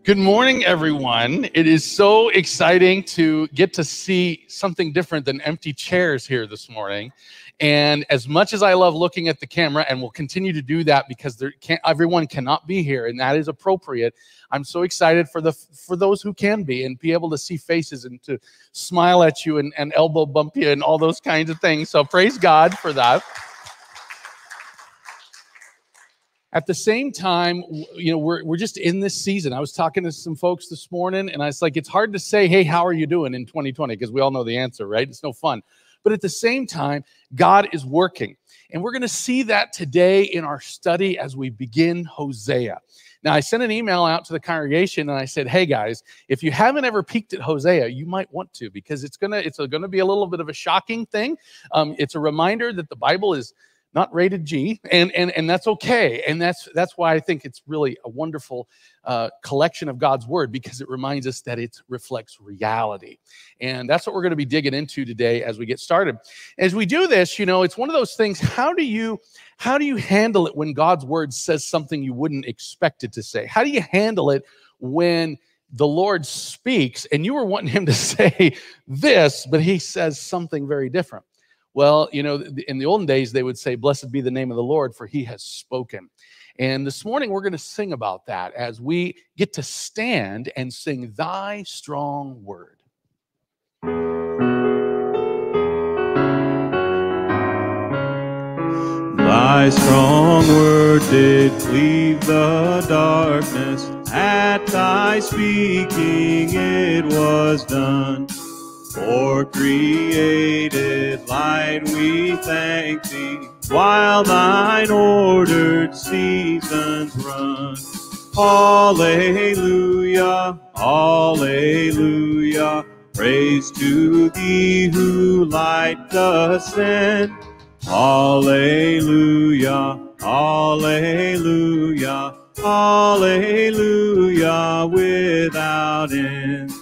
Good morning, everyone. It is so exciting to get to see something different than empty chairs here this morning. And as much as I love looking at the camera, and will continue to do that because everyone cannot be here, and that is appropriate, I'm so excited for those who can be and be able to see faces and to smile at you and elbow bump you and all those kinds of things. So praise God for that. At the same time, we're just in this season. I was talking to some folks this morning, and I was like, it's hard to say, hey, how are you doing in 2020? Because we all know the answer, right? It's no fun. But at the same time, God is working. And we're going to see that today in our study as we begin Hosea. Now, I sent an email out to the congregation, and I said, hey, guys, if you haven't ever peeked at Hosea, you might want to, because it's gonna be a little bit of a shocking thing. It's a reminder that the Bible is not rated G, and that's okay. And that's why I think it's really a wonderful collection of God's word, because it reminds us that it reflects reality. And that's what we're going to be digging into today as we get started. As we do this, it's one of those things, how do you handle it when God's word says something you wouldn't expect it to say? How do you handle it when the Lord speaks and you were wanting him to say this, but he says something very different? Well, in the olden days, they would say, blessed be the name of the Lord, for he has spoken. And this morning, we're going to sing about that as we get to stand and sing thy strong word. Thy strong word did cleave the darkness. At thy speaking it was done. For created light we thank thee, while thine ordered seasons run. Alleluia, alleluia, praise to thee who light does send. Alleluia, alleluia, alleluia, without end.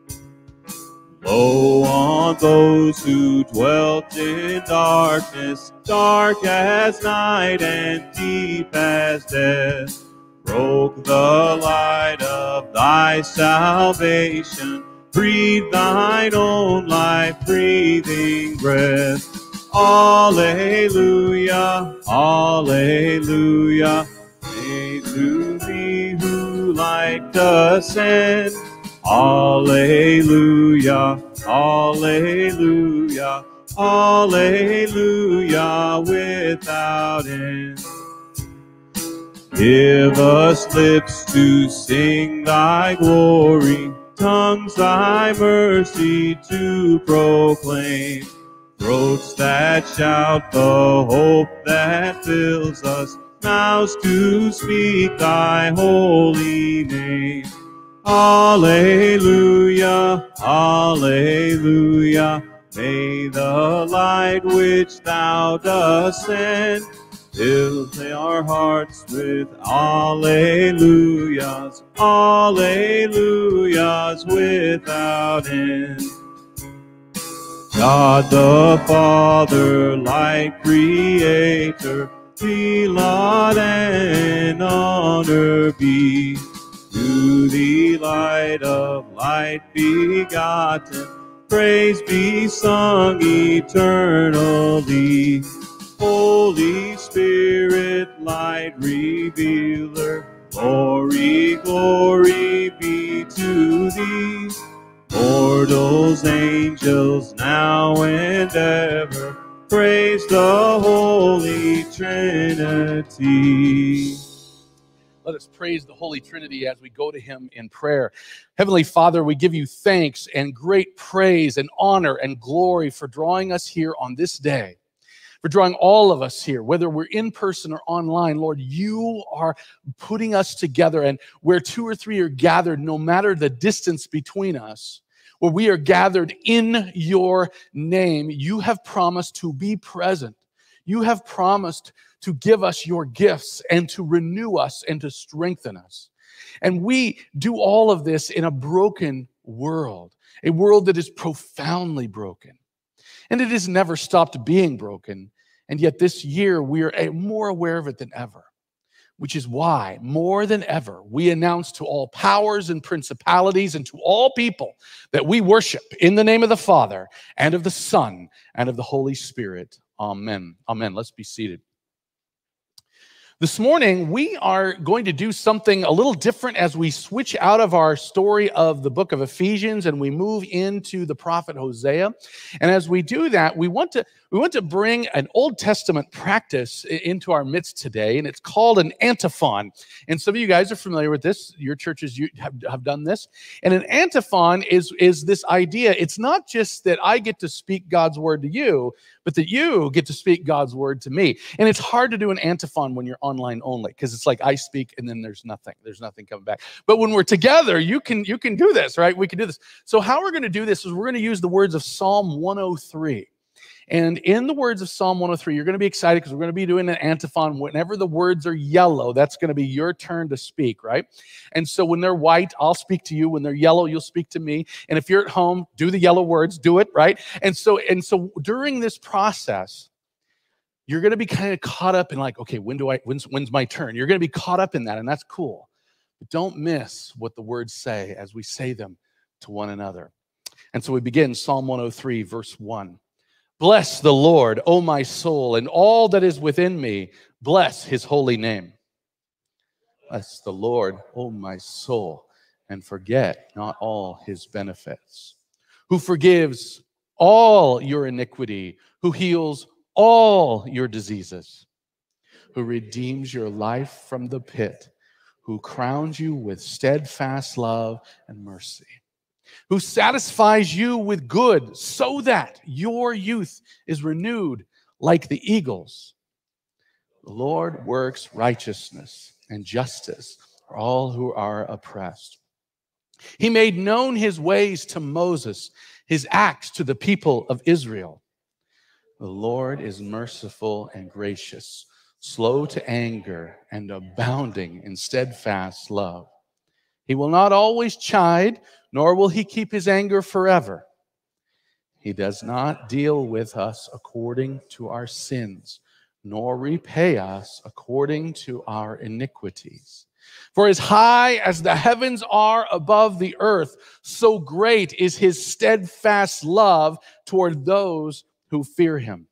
Lo, on those who dwelt in darkness, dark as night and deep as death, broke the light of thy salvation, breathe thine own life-breathing breath. Alleluia, alleluia, praise to thee who light does send. Alleluia, alleluia, alleluia, without end. Give us lips to sing thy glory, tongues thy mercy to proclaim, throats that shout the hope that fills us, mouths to speak thy holy name. Alleluia, alleluia, may the light which thou dost send fill our hearts with alleluias, alleluias without end. God the Father, light creator, be laud and honor be. To the light of light begotten, praise be sung eternally. Holy Spirit, light revealer, glory, glory be to thee. Mortals, angels, now and ever, praise the Holy Trinity. Let us praise the Holy Trinity as we go to him in prayer. Heavenly Father, we give you thanks and great praise and honor and glory for drawing us here on this day, for drawing all of us here, whether we're in person or online. Lord, you are putting us together, and where two or three are gathered, no matter the distance between us, where we are gathered in your name, you have promised to be present. You have promised to give us your gifts and to renew us and to strengthen us. And we do all of this in a broken world, a world that is profoundly broken. And it has never stopped being broken. And yet this year, we are more aware of it than ever. which is why, more than ever, we announce to all powers and principalities and to all people that we worship in the name of the Father and of the Son and of the Holy Spirit. Amen. Amen. Let's be seated. This morning, we are going to do something a little different as we switch out of our story of the book of Ephesians and we move into the prophet Hosea. And as we do that, we want to bring an Old Testament practice into our midst today, and it's called an antiphon. And some of you guys are familiar with this. Your churches have done this. And an antiphon is this idea. It's not just that I get to speak God's word to you, but that you get to speak God's word to me. And it's hard to do an antiphon when you're online only, because it's like I speak and then there's nothing coming back. But when we're together, you can do this, right? We can do this. So how we're going to do this is we're going to use the words of Psalm 103. And in the words of Psalm 103, you're going to be excited because we're going to be doing an antiphon. Whenever the words are yellow, that's going to be your turn to speak, right? And so when they're white, I'll speak to you. When they're yellow, you'll speak to me. And if you're at home, do the yellow words, do it, right? And so during this process, you're going to be kind of caught up in like, okay, when's my turn? You're going to be caught up in that, and that's cool. But don't miss what the words say as we say them to one another. And so we begin Psalm 103, verse 1. Bless the Lord, O my soul, and all that is within me. Bless his holy name. Bless the Lord, O my soul, and forget not all his benefits. Who forgives all your iniquity, who heals all your diseases, who redeems your life from the pit, who crowns you with steadfast love and mercy, who satisfies you with good so that your youth is renewed like the eagles. The Lord works righteousness and justice for all who are oppressed. He made known his ways to Moses, his acts to the people of Israel. The Lord is merciful and gracious, slow to anger and abounding in steadfast love. He will not always chide, nor will he keep his anger forever. He does not deal with us according to our sins, nor repay us according to our iniquities. For as high as the heavens are above the earth, so great is his steadfast love toward those who fear him.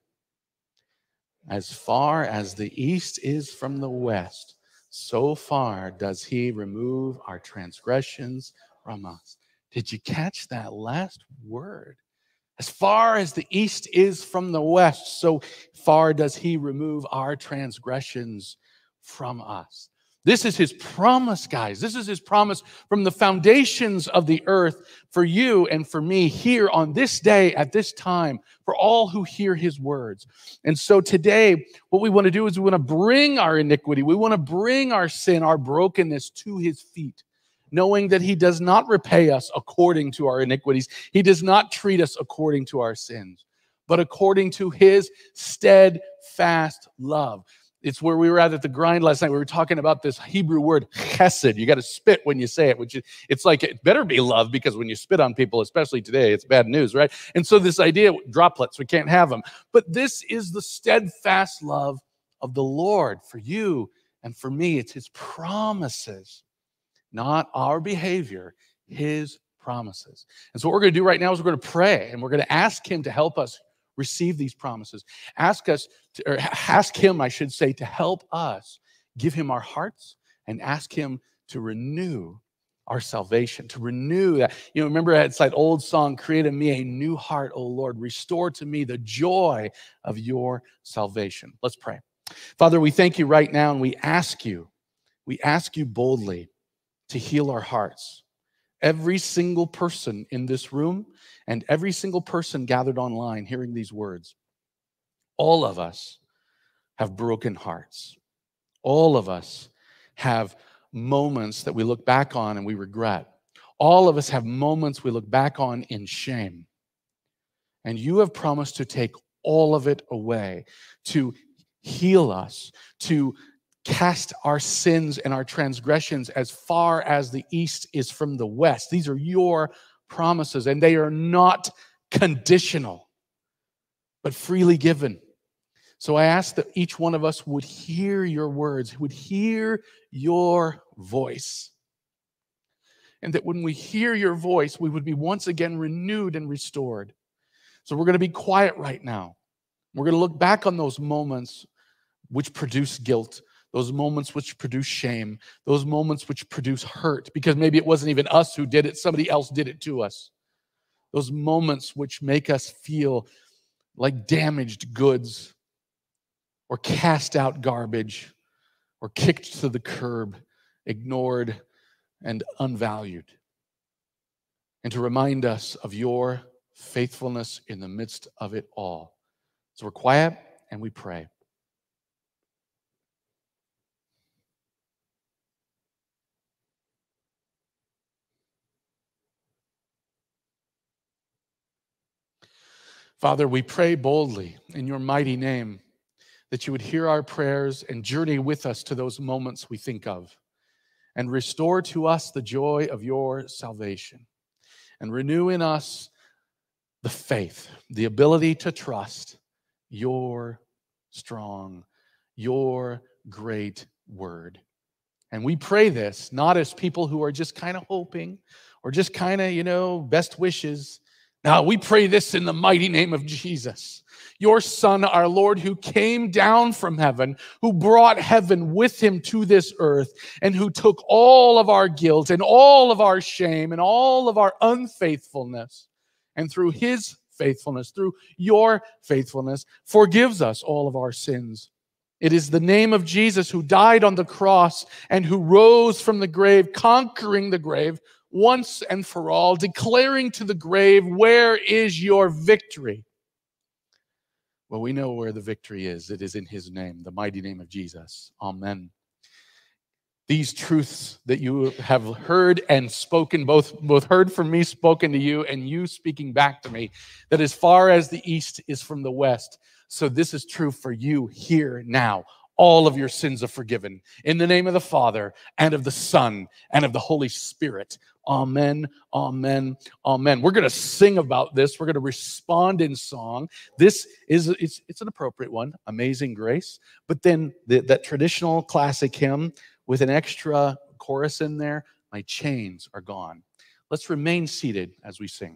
As far as the east is from the west, so far does he remove our transgressions from us. Did you catch that last word? As far as the east is from the west, so far does he remove our transgressions from us. This is his promise, guys. This is his promise from the foundations of the earth for you and for me here on this day at this time, for all who hear his words. And so today, what we want to do is we want to bring our iniquity, we want to bring our sin, our brokenness to his feet, knowing that he does not repay us according to our iniquities. He does not treat us according to our sins, but according to his steadfast love. It's where we were at the grind last night. We were talking about this Hebrew word, chesed. You got to spit when you say it, which it's like it better be love, because when you spit on people, especially today, it's bad news, right? And so this idea, droplets, we can't have them. But this is the steadfast love of the Lord for you and for me. It's his promises, not our behavior, his promises. And so what we're going to do right now is we're going to pray, and we're going to ask him to help us receive these promises. Ask him, I should say, to help us give him our hearts and ask him to renew our salvation, to renew that. You know, remember it's that old song, create in me a new heart, O Lord, restore to me the joy of your salvation. Let's pray. Father, we thank you right now, and we ask you boldly to heal our hearts. Every single person in this room and every single person gathered online hearing these words, all of us have broken hearts. All of us have moments that we look back on and we regret. All of us have moments we look back on in shame. And you have promised to take all of it away, to heal us, to cast our sins and our transgressions as far as the east is from the west. These are your promises, and they are not conditional, but freely given. So I ask that each one of us would hear your words, would hear your voice. And that when we hear your voice, we would be once again renewed and restored. So we're going to be quiet right now. We're going to look back on those moments which produce guilt, those moments which produce shame, those moments which produce hurt, because maybe it wasn't even us who did it, somebody else did it to us. Those moments which make us feel like damaged goods, or cast out garbage, or kicked to the curb, ignored and unvalued. And to remind us of your faithfulness in the midst of it all. So we're quiet and we pray. Father, we pray boldly in your mighty name that you would hear our prayers and journey with us to those moments we think of, and restore to us the joy of your salvation, and renew in us the faith, the ability to trust your strong, your great word. And we pray this not as people who are just kind of hoping or just kind of, best wishes. Now, we pray this in the mighty name of Jesus, your Son, our Lord, who came down from heaven, who brought heaven with him to this earth, and who took all of our guilt and all of our shame and all of our unfaithfulness, and through his faithfulness, through your faithfulness, forgives us all of our sins. It is the name of Jesus who died on the cross and who rose from the grave, conquering the grave once and for all, declaring to the grave, where is your victory? Well, we know where the victory is. It is in his name, the mighty name of Jesus. Amen. These truths that you have heard and spoken, both heard from me, spoken to you, and you speaking back to me, that as far as the east is from the west, so this is true for you here now. All of your sins are forgiven. In the name of the Father, and of the Son, and of the Holy Spirit. Amen, amen, amen. We're going to sing about this. We're going to respond in song. This is, it's an appropriate one, Amazing Grace. But then that traditional classic hymn with an extra chorus in there, My Chains Are Gone. Let's remain seated as we sing.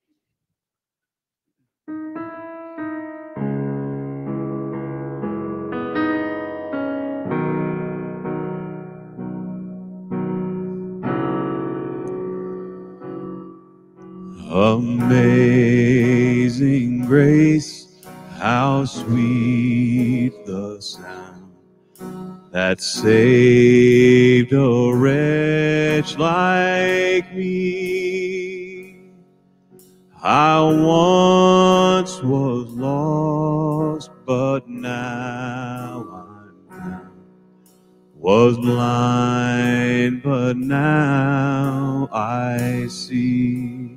Amazing grace, how sweet the sound that saved a wretch like me. I once was lost, but now I'm found. Was blind, but now I see.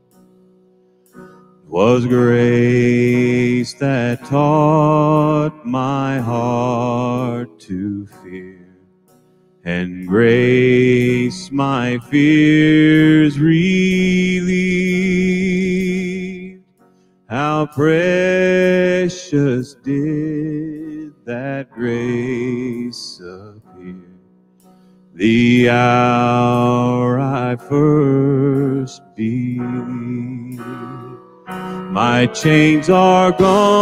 Was grace that taught my heart to fear, and grace my fears relieved. How precious did that grace appear, the hour I first believed. My chains are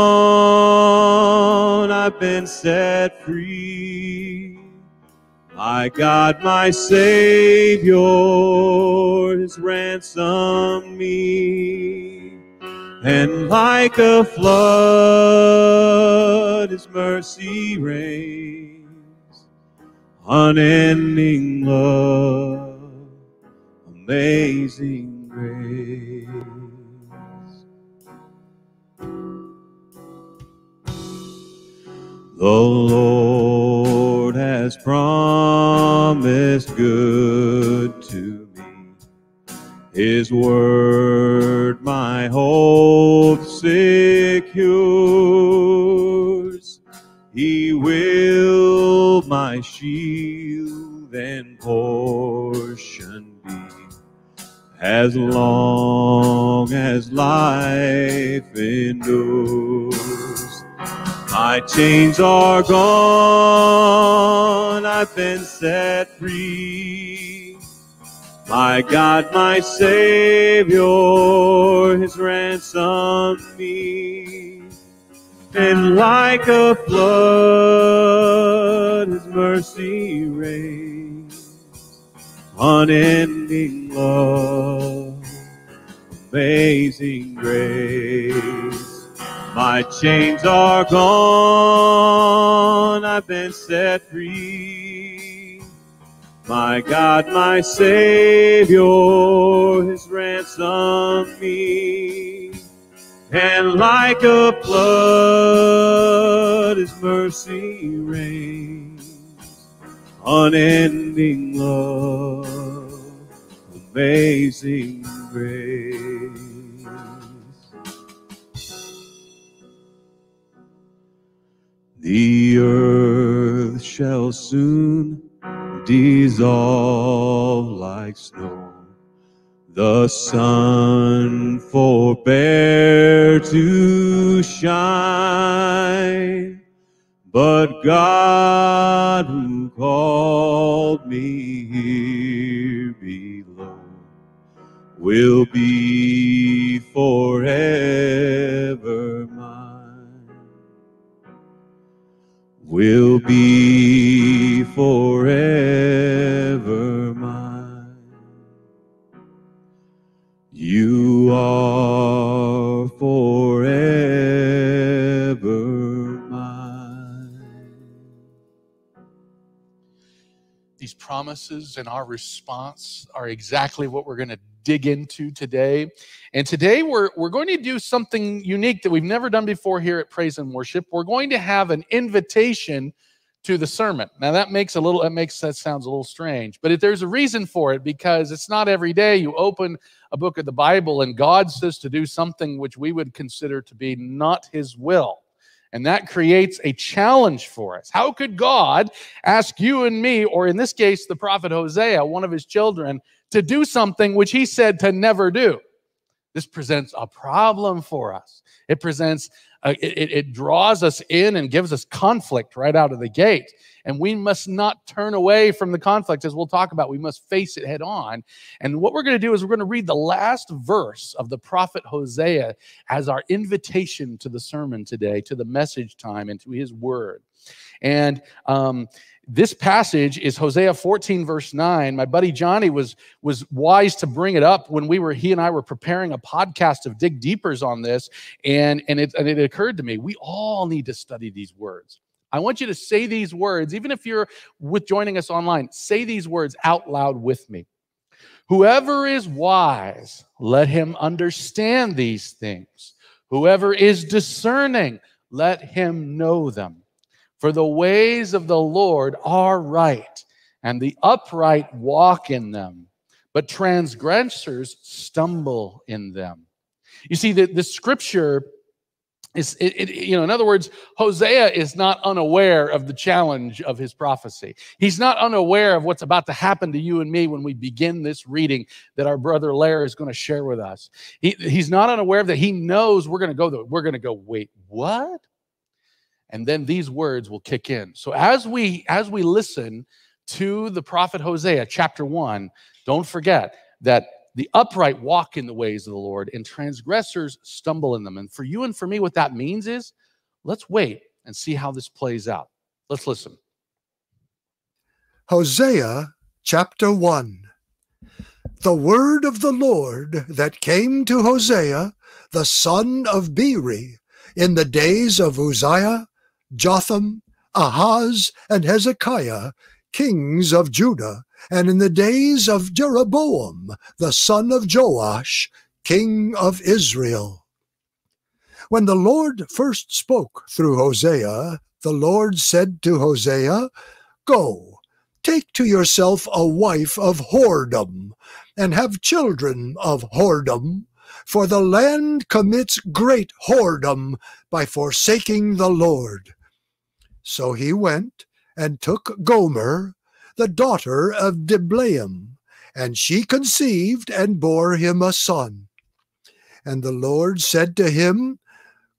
gone, I've been set free. My God, my Savior has ransomed me. And like a flood, his mercy reigns. Unending love, amazing grace. The Lord has promised good to me. His word my hope secures. He will my shield and portion be, as long as life endures. My chains are gone, I've been set free. My God, my Savior, His ransomed me. And like a flood, His mercy reigns. Unending love, amazing grace. My chains are gone, I've been set free. My God, my Savior, His ransomed me. And like a flood, His mercy reigns. Unending love, amazing grace. The earth shall soon dissolve like snow. The sun forbear to shine. But God who called me here below will be forever mine. Will be forever mine. You are forever mine. These promises and our response are exactly what we're going to dig into today. And today we're going to do something unique that we've never done before here at Praise and Worship. We're going to have an invitation to the sermon. Now that sounds a little strange, but there's a reason for it, because it's not every day you open a book of the Bible and God says to do something which we would consider to be not His will. And that creates a challenge for us. How could God ask you and me, or in this case, the prophet Hosea, one of his children, to do something which he said to never do? This presents a problem for us. It presents, it draws us in and gives us conflict right out of the gate. And we must not turn away from the conflict, as we'll talk about. We must face it head on. And what we're going to do is we're going to read the last verse of the prophet Hosea as our invitation to the sermon today, to the message time, and to his word. And this passage is Hosea 14, verse 9. My buddy Johnny was wise to bring it up when he and I were preparing a podcast of Dig Deepers on this, and it occurred to me, we all need to study these words. I want you to say these words, even if you're joining us online, say these words out loud with me. Whoever is wise, let him understand these things. Whoever is discerning, let him know them. For the ways of the Lord are right, and the upright walk in them, but transgressors stumble in them. You see, the scripture is, in other words, Hosea is not unaware of the challenge of his prophecy. He's not unaware of what's about to happen to you and me when we begin this reading that our brother Lair is going to share with us. He's not unaware of that. He knows we're going to go, wait, what? And then these words will kick in. So as we listen to the prophet Hosea, chapter 1, don't forget that the upright walk in the ways of the Lord, and transgressors stumble in them. And for you and for me, what that means is, let's wait and see how this plays out. Let's listen. Hosea, chapter 1. The word of the Lord that came to Hosea, the son of Beeri, in the days of Uzziah, Jotham, Ahaz, and Hezekiah, kings of Judah, and in the days of Jeroboam, the son of Joash, king of Israel. When the Lord first spoke through Hosea, the Lord said to Hosea, Go, take to yourself a wife of whoredom, and have children of whoredom, for the land commits great whoredom by forsaking the Lord. So he went and took Gomer, the daughter of Diblaim, and she conceived and bore him a son. And the Lord said to him,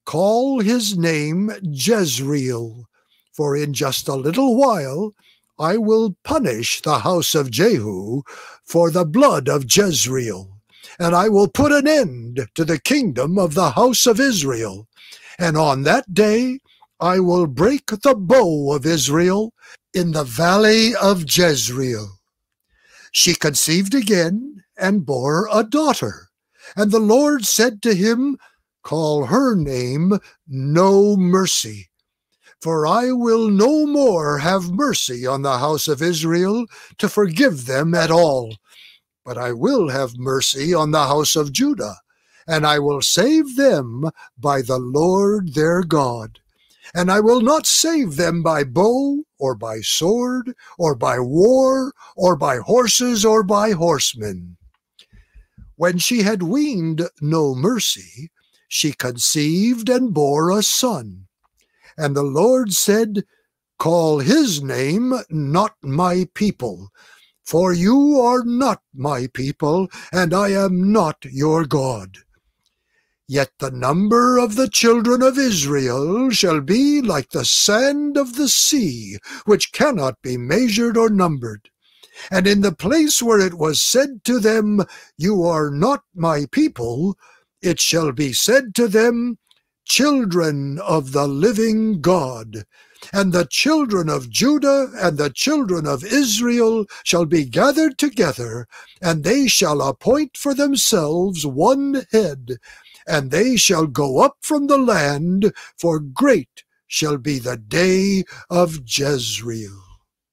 call his name Jezreel, for in just a little while I will punish the house of Jehu for the blood of Jezreel, and I will put an end to the kingdom of the house of Israel. And on that day I will break the bow of Israel in the valley of Jezreel. She conceived again and bore a daughter. And the Lord said to him, Call her name No Mercy. For I will no more have mercy on the house of Israel to forgive them at all. But I will have mercy on the house of Judah, and I will save them by the Lord their God. And I will not save them by bow, or by sword, or by war, or by horses, or by horsemen. When she had weaned No Mercy, she conceived and bore a son. And the Lord said, Call his name Not My People, for you are not my people, and I am not your God. Yet the number of the children of Israel shall be like the sand of the sea, which cannot be measured or numbered. And in the place where it was said to them, You are not my people, it shall be said to them, Children of the living God. And the children of Judah and the children of Israel shall be gathered together, and they shall appoint for themselves one head, and they shall go up from the land, for great shall be the day of Jezreel.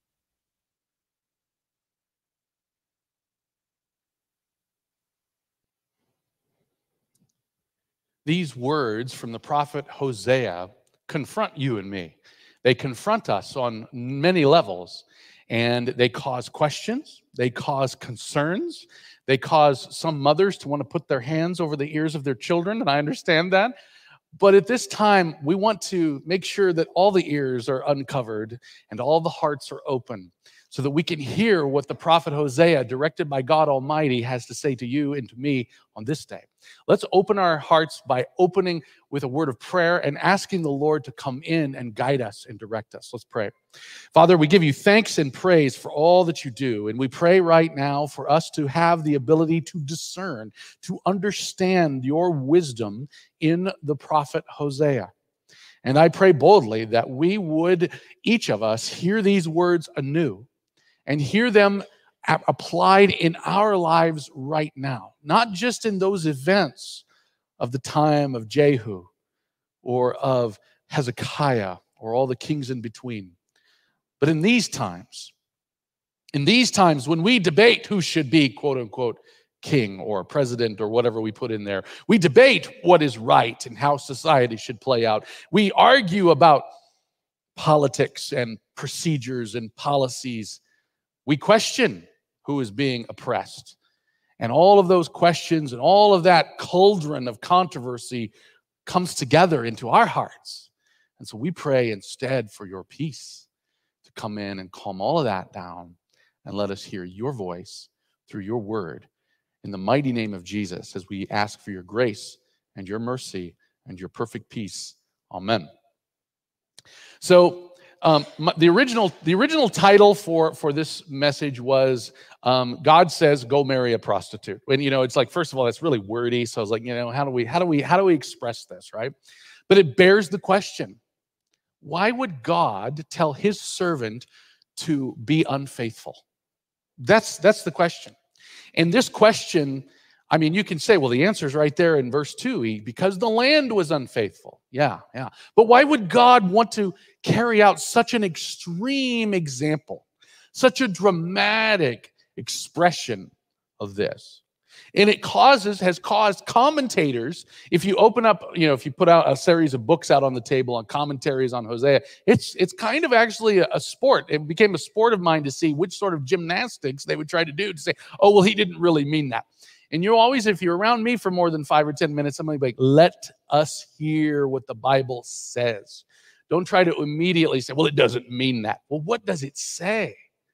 These words from the prophet Hosea confront you and me. They confront us on many levels, and they cause questions, they cause concerns, they cause some mothers to want to put their hands over the ears of their children, and I understand that. But at this time, we want to make sure that all the ears are uncovered and all the hearts are open, so that we can hear what the prophet Hosea, directed by God Almighty, has to say to you and to me on this day. Let's open our hearts by opening with a word of prayer and asking the Lord to come in and guide us and direct us. Let's pray. Father, we give you thanks and praise for all that you do, and we pray right now for us to have the ability to discern, to understand your wisdom in the prophet Hosea. And I pray boldly that we would, each of us, hear these words anew and hear them applied in our lives right now, not just in those events of the time of Jehu or of Hezekiah or all the kings in between, but in these times when we debate who should be, quote unquote, king or president or whatever we put in there. We debate what is right and how society should play out. We argue about politics and procedures and policies. We question who is being oppressed. And all of those questions and all of that cauldron of controversy comes together into our hearts. And so we pray instead for your peace to come in and calm all of that down and let us hear your voice through your word. In the mighty name of Jesus, as we ask for your grace and your mercy and your perfect peace. Amen. So the original title for this message was God Says Go Marry a Prostitute. And it's like, first of all, that's really wordy. So I was like, how do we express this, right? But it bears the question: why would God tell his servant to be unfaithful? That's the question. And this question, I mean, you can say, well, the answer is right there in verse 2, because the land was unfaithful. Yeah. But why would God want to carry out such an extreme example, such a dramatic expression of this? And it has caused commentators, if you open up, if you put out a series of books out on the table on commentaries on Hosea, it's kind of actually a sport. It became a sport of mine to see which sort of gymnastics they would try to do to say, oh, well, he didn't really mean that. And you always, if you're around me for more than 5 or 10 minutes, I'm going to be like, let us hear what the Bible says. Don't try to immediately say, well, it doesn't mean that. Well, what does it say?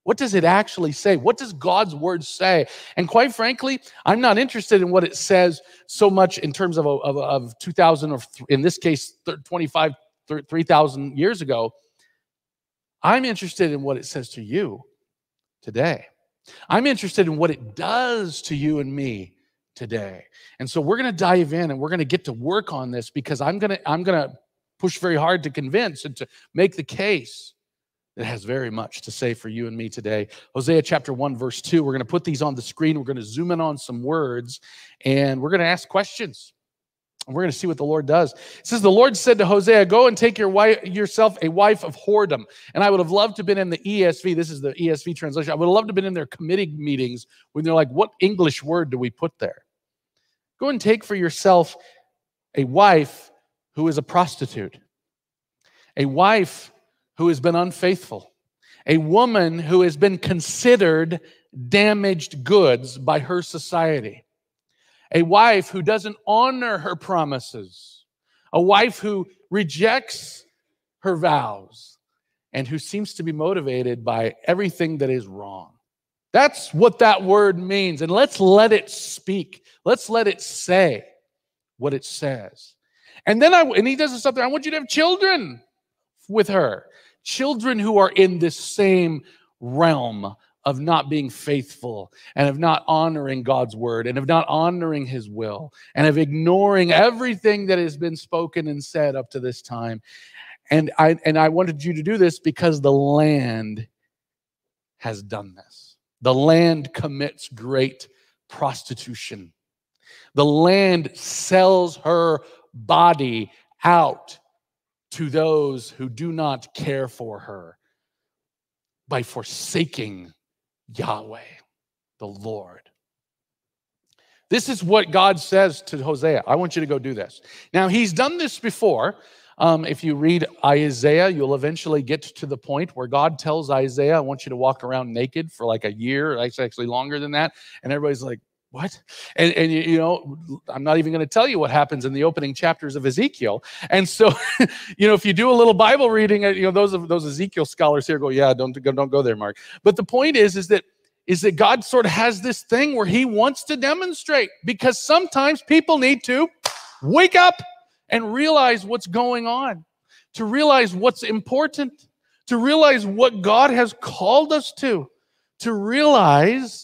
What does it actually say? What does God's word say? And quite frankly, I'm not interested in what it says so much in terms of 2,000 or in this case, 25, 3,000 years ago. I'm interested in what it says to you today. I'm interested in what it does to you and me today. And so we're going to dive in and we're going to get to work on this because I'm going to push very hard to convince and to make the case that has very much to say for you and me today. Hosea chapter 1, verse 2. We're going to put these on the screen. We're going to zoom in on some words and we're going to ask questions. And we're going to see what the Lord does. It says, the Lord said to Hosea, go and take yourself a wife of whoredom. And I would have loved to have been in the ESV. This is the ESV translation. I would have loved to have been in their committee meetings when they're like, what English word do we put there? Go and take for yourself a wife who is a prostitute. A wife who has been unfaithful. A woman who has been considered damaged goods by her society. A wife who doesn't honor her promises. A wife who rejects her vows and who seems to be motivated by everything that is wrong. That's what that word means. And let's let it speak. Let's let it say what it says. And then he does something. I want you to have children with her. Children who are in this same realm of not being faithful and of not honoring God's word and of not honoring his will and of ignoring everything that has been spoken and said up to this time. And I wanted you to do this because the land has done this. The land commits great prostitution. The land sells her body out to those who do not care for her by forsaking Yahweh, the Lord. This is what God says to Hosea. I want you to go do this. Now, he's done this before. If you read Isaiah, you'll eventually get to the point where God tells Isaiah, I want you to walk around naked for like a year. It's actually longer than that. And everybody's like, what? And you know, I'm not even going to tell you what happens in the opening chapters of Ezekiel. And so, you know, if you do a little Bible reading, you know, those Ezekiel scholars here go, yeah, don't go there, Mark. But the point is that God sort of has this thing where he wants to demonstrate, because sometimes people need to wake up and realize what's going on, to realize what's important, to realize what God has called us to realize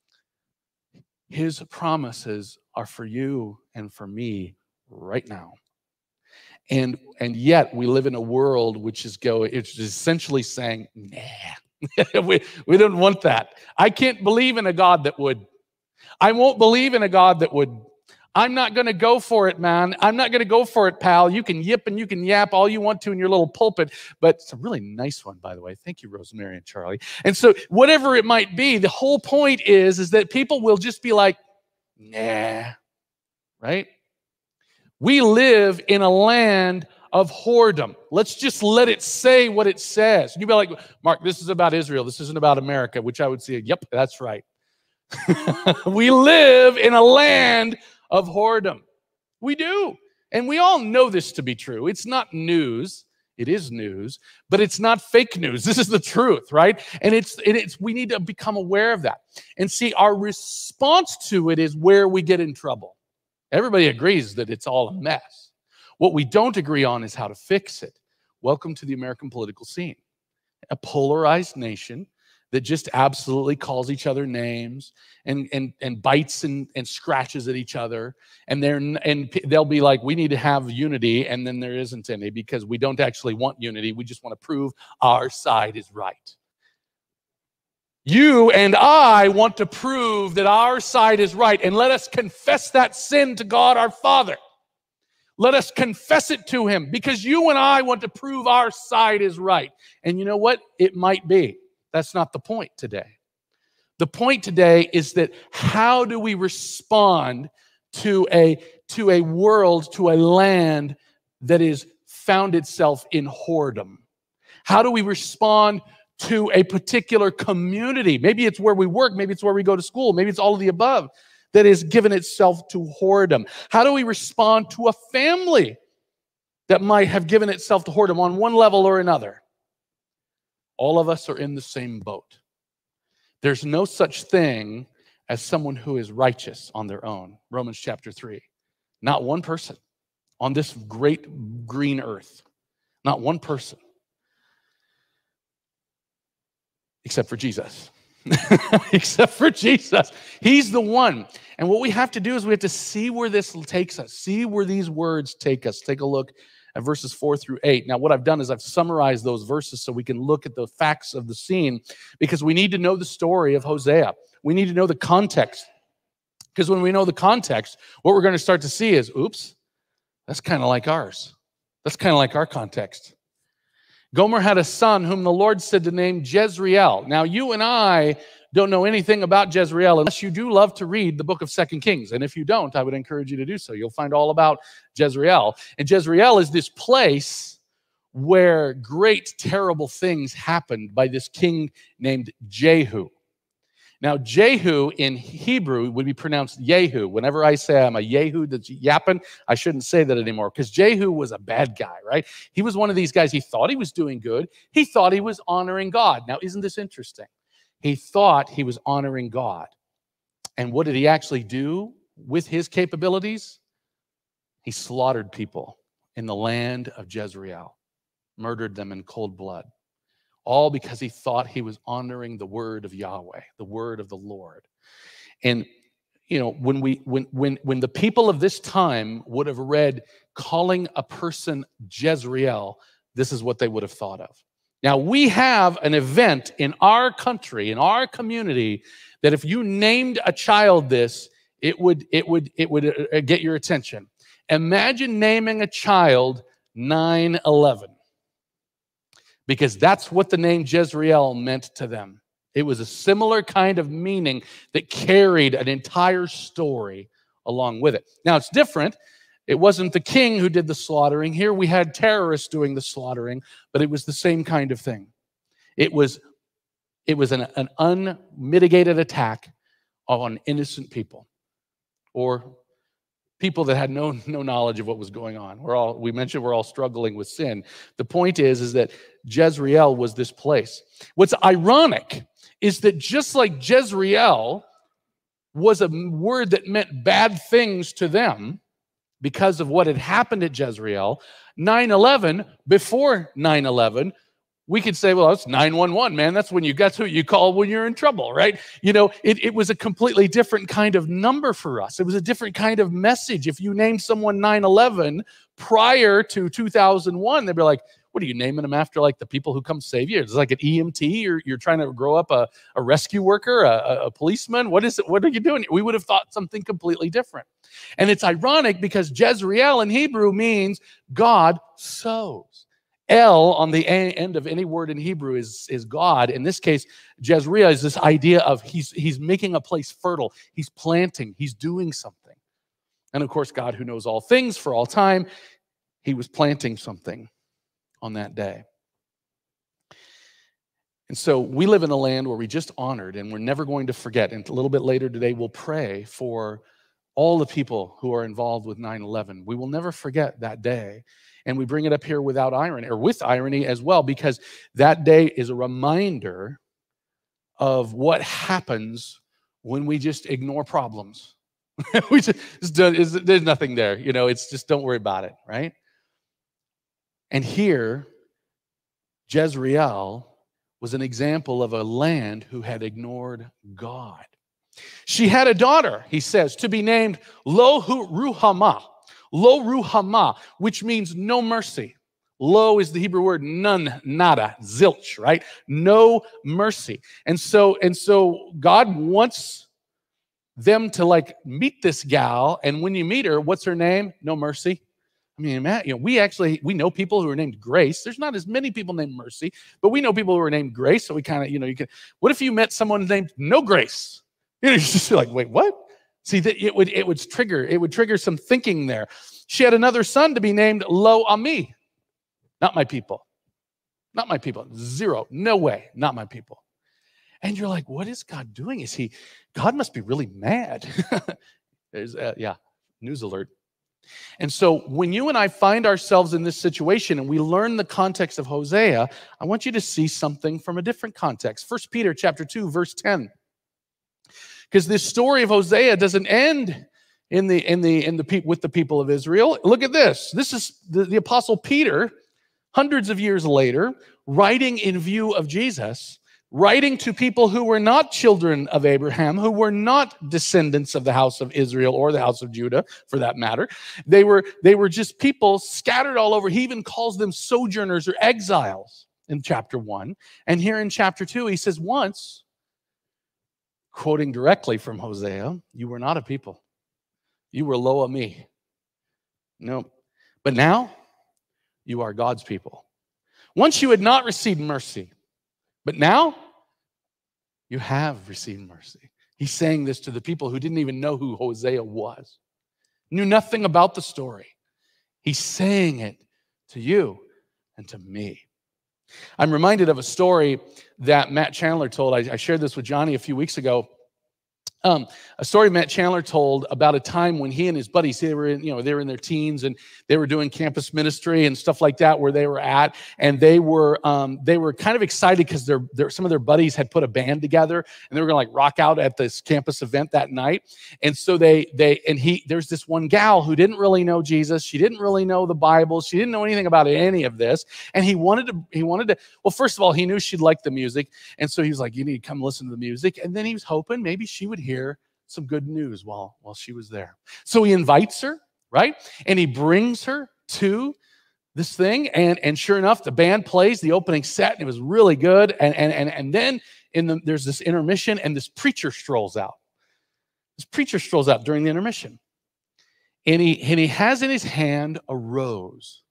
his promises are for you and for me right now. And yet we live in a world which is essentially saying, nah, we don't want that. I can't believe in a God that would. I won't believe in a God that would. I'm not going to go for it, man. I'm not going to go for it, pal. You can yip and you can yap all you want to in your little pulpit, but it's a really nice one, by the way. Thank you, Rosemary and Charlie. And so whatever it might be, the whole point is that people will just be like, nah, right? We live in a land of whoredom. Let's just let it say what it says. You'd be like, Mark, this is about Israel. This isn't about America, which I would say, yep, that's right. We live in a land of whoredom. We do. And we all know this to be true. It's not news. It is news, but it's not fake news. This is the truth, right? And we need to become aware of that. And see, our response to it is where we get in trouble. Everybody agrees that it's all a mess. What we don't agree on is how to fix it. Welcome to the American political scene. A polarized nation that just absolutely calls each other names and bites and scratches at each other. And they'll be like, we need to have unity, and then there isn't any because we don't actually want unity. We just want to prove our side is right. You and I want to prove that our side is right, and let us confess that sin to God our Father. Let us confess it to him, because you and I want to prove our side is right. And you know what? It might be. That's not the point today. The point today is that how do we respond to a world, to a land that is found itself in whoredom? How do we respond to a particular community? Maybe it's where we work, maybe it's where we go to school, maybe it's all of the above, that is given itself to whoredom. How do we respond to a family that might have given itself to whoredom on one level or another? All of us are in the same boat. There's no such thing as someone who is righteous on their own. Romans chapter 3. Not one person on this great green earth. Not one person. Except for Jesus. Except for Jesus. He's the one. And what we have to do is we have to see where this takes us. See where these words take us. Take a look at verses 4 through 8. Now, what I've done is I've summarized those verses so we can look at the facts of the scene, because we need to know the story of Hosea. We need to know the context. Because when we know the context, what we're going to start to see is, oops, that's kind of like ours. That's kind of like our context. Gomer had a son whom the Lord said to name Jezreel. Now, you and I don't know anything about Jezreel unless you do love to read the book of 2 Kings. And if you don't, I would encourage you to do so. You'll find all about Jezreel. And Jezreel is this place where great, terrible things happened by this king named Jehu. Now, Jehu in Hebrew would be pronounced Yehu. Whenever I say I'm a Yehu that's yapping, I shouldn't say that anymore, because Jehu was a bad guy, right? He was one of these guys, he thought he was doing good. He thought he was honoring God. Now, isn't this interesting? He thought he was honoring God. And what did he actually do with his capabilities? He slaughtered people in the land of Jezreel, murdered them in cold blood. All because he thought he was honoring the word of Yahweh, the word of the Lord. And you know, when the people of this time would have read calling a person Jezreel, this is what they would have thought of. Now, we have an event in our country, in our community, that if you named a child this, it would get your attention. Imagine naming a child 9/11. Because that's what the name Jezreel meant to them. It was a similar kind of meaning that carried an entire story along with it. Now, it's different. It wasn't the king who did the slaughtering. Here we had terrorists doing the slaughtering, but it was the same kind of thing. It was an unmitigated attack on innocent people, or people that had no knowledge of what was going on. We mentioned we're all struggling with sin. The point is that Jezreel was this place. What's ironic is that just like Jezreel was a word that meant bad things to them because of what had happened at Jezreel, 9/11, before 9/11, we could say, well, that's 911, man. That's who you call when you're in trouble, right? You know, it was a completely different kind of number for us. It was a different kind of message. If you named someone 9/11 prior to 2001, they'd be like, what are you naming them after, like the people who come save you? It's like an EMT, or you're trying to grow up a rescue worker, a policeman. What is it? What are you doing? We would have thought something completely different. And it's ironic because Jezreel in Hebrew means God sows. El on the end of any word in Hebrew is God. In this case, Jezreel is this idea of he's making a place fertile. He's planting. He's doing something. And of course, God, who knows all things for all time, he was planting something on that day. And so we live in a land where we just honored, and we're never going to forget. And a little bit later today, we'll pray for all the people who are involved with 9/11. We will never forget that day. And we bring it up here without irony, or with irony as well, because that day is a reminder of what happens when we just ignore problems. There's nothing there. You know, it's just don't worry about it, right? And here, Jezreel was an example of a land who had ignored God. She had a daughter, he says, to be named Lo-Ruhamah. Lo-Ruhamah, which means no mercy. Lo is the Hebrew word none, nada, zilch, right? No mercy. And so God wants them to like meet this gal, and when you meet her, what's her name? No mercy. I mean, we know people who are named Grace. There's not as many people named Mercy, but we know people who are named Grace. So we kind of, what if you met someone named No Grace? You just feel like, wait, what? See, that it would trigger some thinking there. She had another son to be named Lo-Ami. Not my people. Not my people. Zero. No way. Not my people. And you're like, what is God doing? God must be really mad. There's, news alert. And so when you and I find ourselves in this situation and we learn the context of Hosea, I want you to see something from a different context. 1 Peter chapter 2, verse 10. Because this story of Hosea doesn't end with the people of Israel. Look at this. This is the Apostle Peter, hundreds of years later, writing in view of Jesus, writing to people who were not children of Abraham, who were not descendants of the house of Israel or the house of Judah, for that matter. They were just people scattered all over. He even calls them sojourners or exiles in chapter 1. And here in chapter 2, he says, once, quoting directly from Hosea, you were not a people. You were lo me. No. But now, you are God's people. Once you had not received mercy, but now, you have received mercy. He's saying this to the people who didn't even know who Hosea was, knew nothing about the story. He's saying it to you and to me. I'm reminded of a story that Matt Chandler told. I shared this with Johnny a few weeks ago. A story Matt Chandler told about a time when he and his buddies, they were in their teens and they were doing campus ministry and stuff like that where they were at, and they were kind of excited because some of their buddies had put a band together and they were going to like rock out at this campus event that night. And so there's this one gal who didn't really know Jesus, she didn't really know the Bible, she didn't know anything about any of this, and he wanted to. Well, first of all, he knew she'd like the music, and so he was like, "You need to come listen to the music." And then he was hoping maybe she would hear some good news while she was there. So he invites her, right? And he brings her to this thing. And sure enough, the band plays the opening set, and it was really good. And then there's this intermission, and this preacher strolls out. This preacher strolls out during the intermission. And he has in his hand a rose.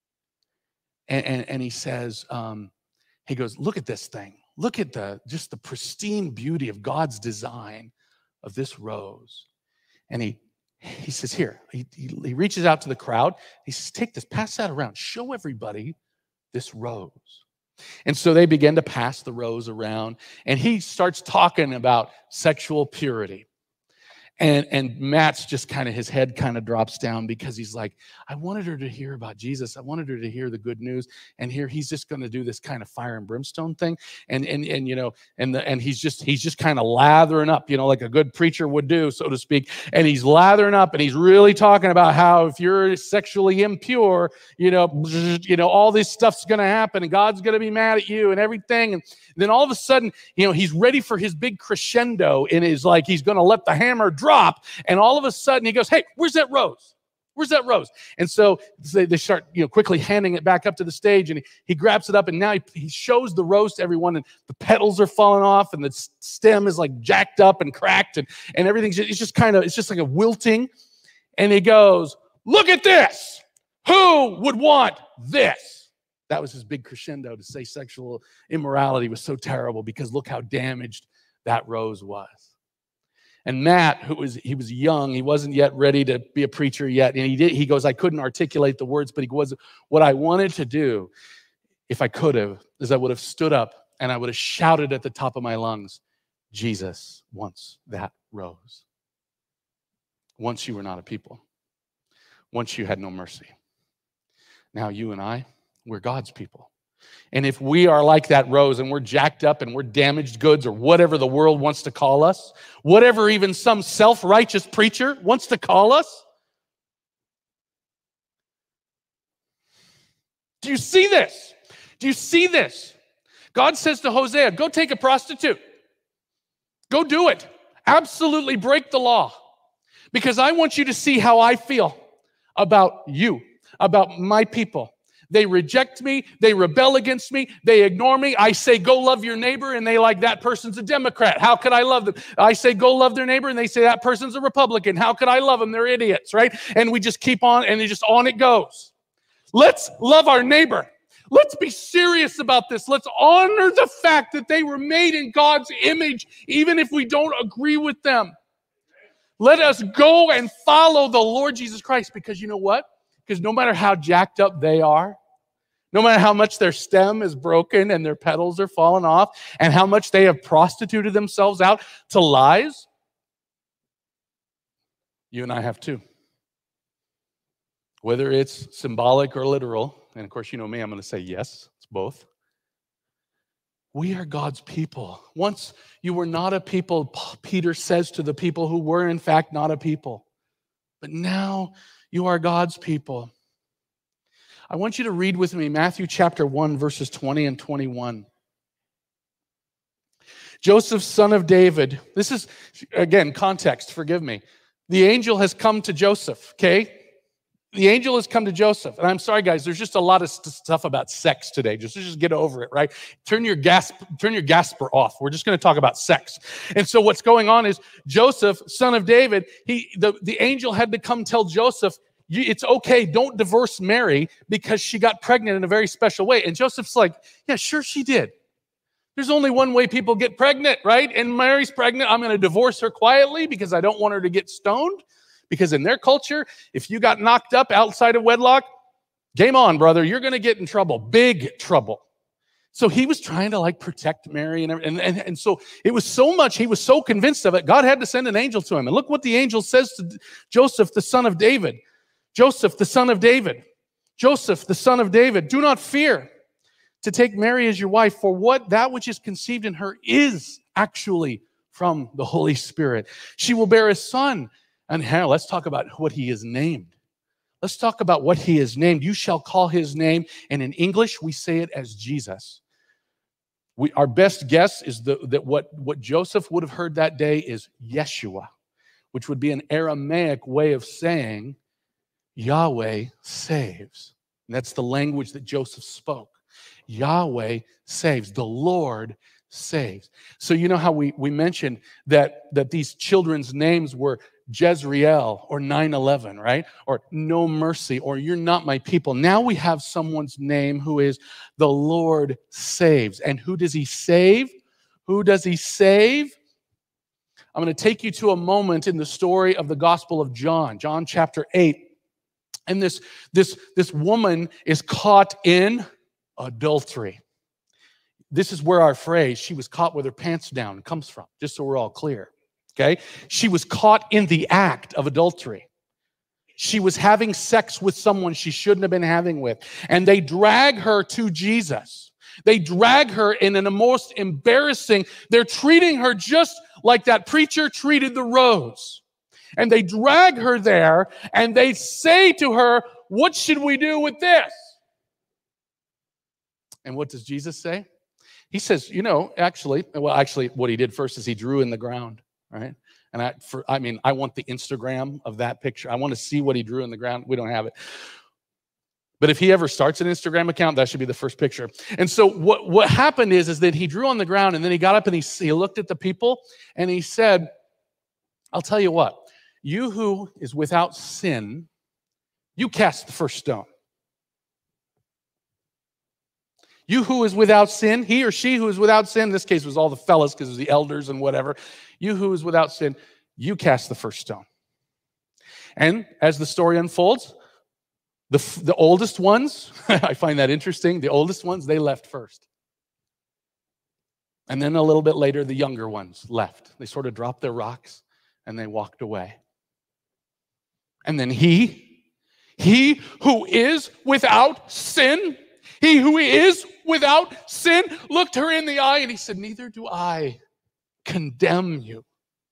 And he says, he goes, "Look at this thing. Look at just the pristine beauty of God's design of this rose." And he says, "Here," he reaches out to the crowd. He says, "Take this, pass that around. Show everybody this rose." And so they begin to pass the rose around, and he starts talking about sexual purity. And Matt's just his head drops down because he's like, I wanted her to hear about Jesus. I wanted her to hear the good news. And here he's just going to do this kind of fire and brimstone thing. And he's just kind of lathering up, like a good preacher would do, so to speak. And he's lathering up, and he's really talking about how if you're sexually impure, all this stuff's going to happen, and God's going to be mad at you and everything. And then all of a sudden, he's ready for his big crescendo, and he's going to let the hammer drop. And all of a sudden he goes, "Hey, where's that rose? Where's that rose?" And so they start, quickly handing it back up to the stage, and he grabs it up, and now he shows the rose to everyone, and the petals are falling off, and the stem is like jacked up and cracked, and everything's it's just like a wilting. And he goes, "Look at this. Who would want this?" That was his big crescendo to say sexual immorality was so terrible because look how damaged that rose was. And Matt, he was young, he wasn't yet ready to be a preacher yet, and he goes, "I couldn't articulate the words, but what I wanted to do, if I could have, is I would have stood up and I would have shouted at the top of my lungs, 'Jesus wants that rose.' Once you were not a people. Once you had no mercy. Now you and I, we're God's people. And if we are like that rose and we're jacked up and we're damaged goods or whatever the world wants to call us, whatever even some self-righteous preacher wants to call us, do you see this? Do you see this? God says to Hosea, go take a prostitute. Go do it. Absolutely break the law. Because I want you to see how I feel about you, about my people. They reject me. They rebel against me. They ignore me. I say, go love your neighbor, and they like, that person's a Democrat. How could I love them? I say, go love their neighbor, and they say, that person's a Republican. How could I love them? They're idiots, right? And we just keep on, and just on it goes. Let's love our neighbor. Let's be serious about this. Let's honor the fact that they were made in God's image, even if we don't agree with them. Let us go and follow the Lord Jesus Christ, because you know what? Because no matter how jacked up they are, no matter how much their stem is broken and their petals are falling off, and how much they have prostituted themselves out to lies, you and I have too. whether it's symbolic or literal, and of course, you know me, I'm going to say yes, it's both. We are God's people. Once you were not a people, Peter says to the people who were in fact not a people. But now you are God's people. I want you to read with me Matthew chapter 1, verses 20 and 21. Joseph, son of David. This is, again, context, forgive me. The angel has come to Joseph, okay? The angel has come to Joseph. And I'm sorry, guys, there's just a lot of stuff about sex today. Just get over it, right? Turn your gasper off. We're just going to talk about sex. And so what's going on is Joseph, son of David, the angel had to come tell Joseph, it's okay, don't divorce Mary because she got pregnant in a very special way. And Joseph's like, yeah, sure she did. There's only one way people get pregnant, right? And Mary's pregnant. I'm going to divorce her quietly because I don't want her to get stoned. Because in their culture, if you got knocked up outside of wedlock, game on, brother. You're going to get in trouble, big trouble. So he was trying to protect Mary. And so it was so much, he was so convinced of it, God had to send an angel to him. And look what the angel says to Joseph, the son of David. Joseph, the son of David. Joseph, the son of David, do not fear to take Mary as your wife, for that which is conceived in her is actually from the Holy Spirit. She will bear a son. And now let's talk about what he is named. Let's talk about what he is named. You shall call his name, and in English we say it as Jesus. Our best guess is that what Joseph would have heard that day is Yeshua, which would be an Aramaic way of saying Yahweh saves. And that's the language that Joseph spoke. Yahweh saves. The Lord saves. So you know how we mentioned that these children's names were Jezreel or 9/11, right? Or no mercy, or you're not my people. Now we have someone's name who is the Lord saves. And who does he save? Who does he save? I'm going to take you to a moment in the story of the Gospel of John, John chapter 8. And this woman is caught in adultery. This is where our phrase, she was caught with her pants down, comes from, just so we're all clear. Okay? She was caught in the act of adultery. She was having sex with someone she shouldn't have been having with. And they drag her to Jesus. They drag her in a most embarrassing, they're treating her just like that preacher treated the rose. And they drag her there and they say to her, what should we do with this? And what does Jesus say? He says, actually, what he did first is he drew in the ground. Right? And I want the Instagram of that picture. I want to see what he drew in the ground. We don't have it. But if he ever starts an Instagram account, that should be the first picture. And so what happened is that he drew on the ground, and then he got up and he looked at the people and he said, I'll tell you what, you who is without sin, you cast the first stone. You who is without sin, he or she who is without sin, in this case it was all the fellas because it was the elders and whatever. You who is without sin, you cast the first stone. And as the story unfolds, the oldest ones, I find that interesting, the oldest ones, they left first. And then a little bit later, the younger ones left. They sort of dropped their rocks and they walked away. And then he who is without sin, he who is without sin looked her in the eye and he said, neither do I condemn you.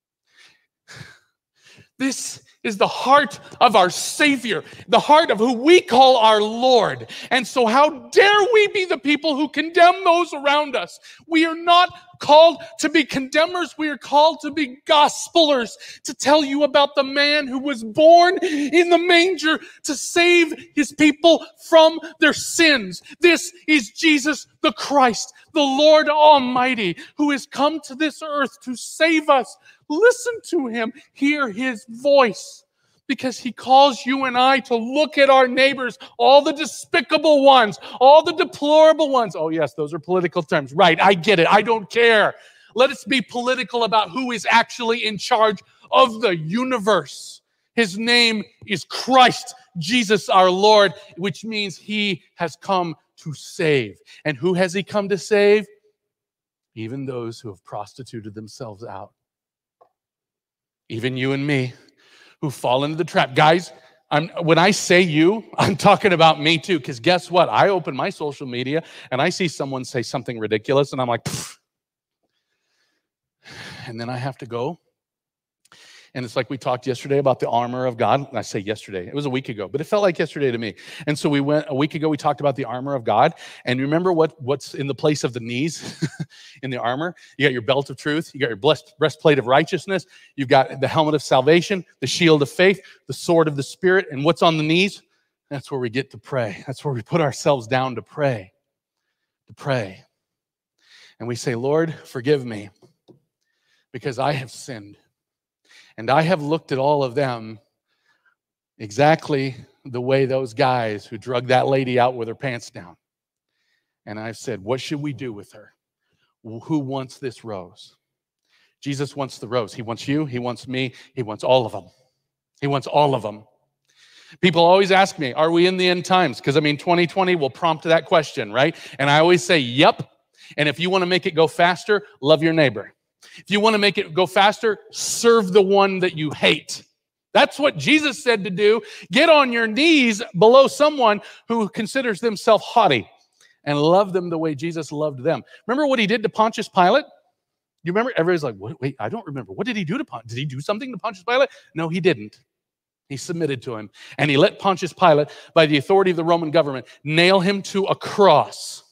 This is the heart of our Savior, the heart of who we call our Lord. And so how dare we be the people who condemn those around us? We are not called to be condemners. We are called to be gospelers, to tell you about the man who was born in the manger to save his people from their sins. This is Jesus the Christ, the Lord Almighty, who has come to this earth to save us. Listen to him, hear his voice, because he calls you and I to look at our neighbors, all the despicable ones, all the deplorable ones. Oh yes, those are political terms. Right, I get it. I don't care. Let us be political about who is actually in charge of the universe. His name is Christ, Jesus our Lord, which means he has come to save. And who has he come to save? Even those who have prostituted themselves out. Even you and me who fall into the trap. Guys, When I say you, I'm talking about me too, because guess what? I open my social media and I see someone say something ridiculous and I'm like, pfft. And then I have to go. And it's like we talked yesterday about the armor of God. And I say yesterday, it was a week ago, but it felt like yesterday to me. And so a week ago, we talked about the armor of God. And remember what's in the place of the knees in the armor? You got your belt of truth. You got your breastplate of righteousness. You've got the helmet of salvation, the shield of faith, the sword of the Spirit. And what's on the knees? That's where we get to pray. That's where we put ourselves down to pray. To pray. And we say, Lord, forgive me because I have sinned. And I have looked at all of them exactly the way those guys who drugged that lady out with her pants down. And I've said, what should we do with her? Who wants this rose? Jesus wants the rose. He wants you. He wants me. He wants all of them. He wants all of them. People always ask me, are we in the end times? Because, 2020 will prompt that question, right? And I always say, yep. And if you want to make it go faster, love your neighbor. If you want to make it go faster, serve the one that you hate. That's what Jesus said to do. Get on your knees below someone who considers themselves haughty and love them the way Jesus loved them. Remember what he did to Pontius Pilate? You remember? Everybody's like, wait, I don't remember. What did he do to Pontius? Did he do something to Pontius Pilate? No, he didn't. He submitted to him. And he let Pontius Pilate, by the authority of the Roman government, nail him to a cross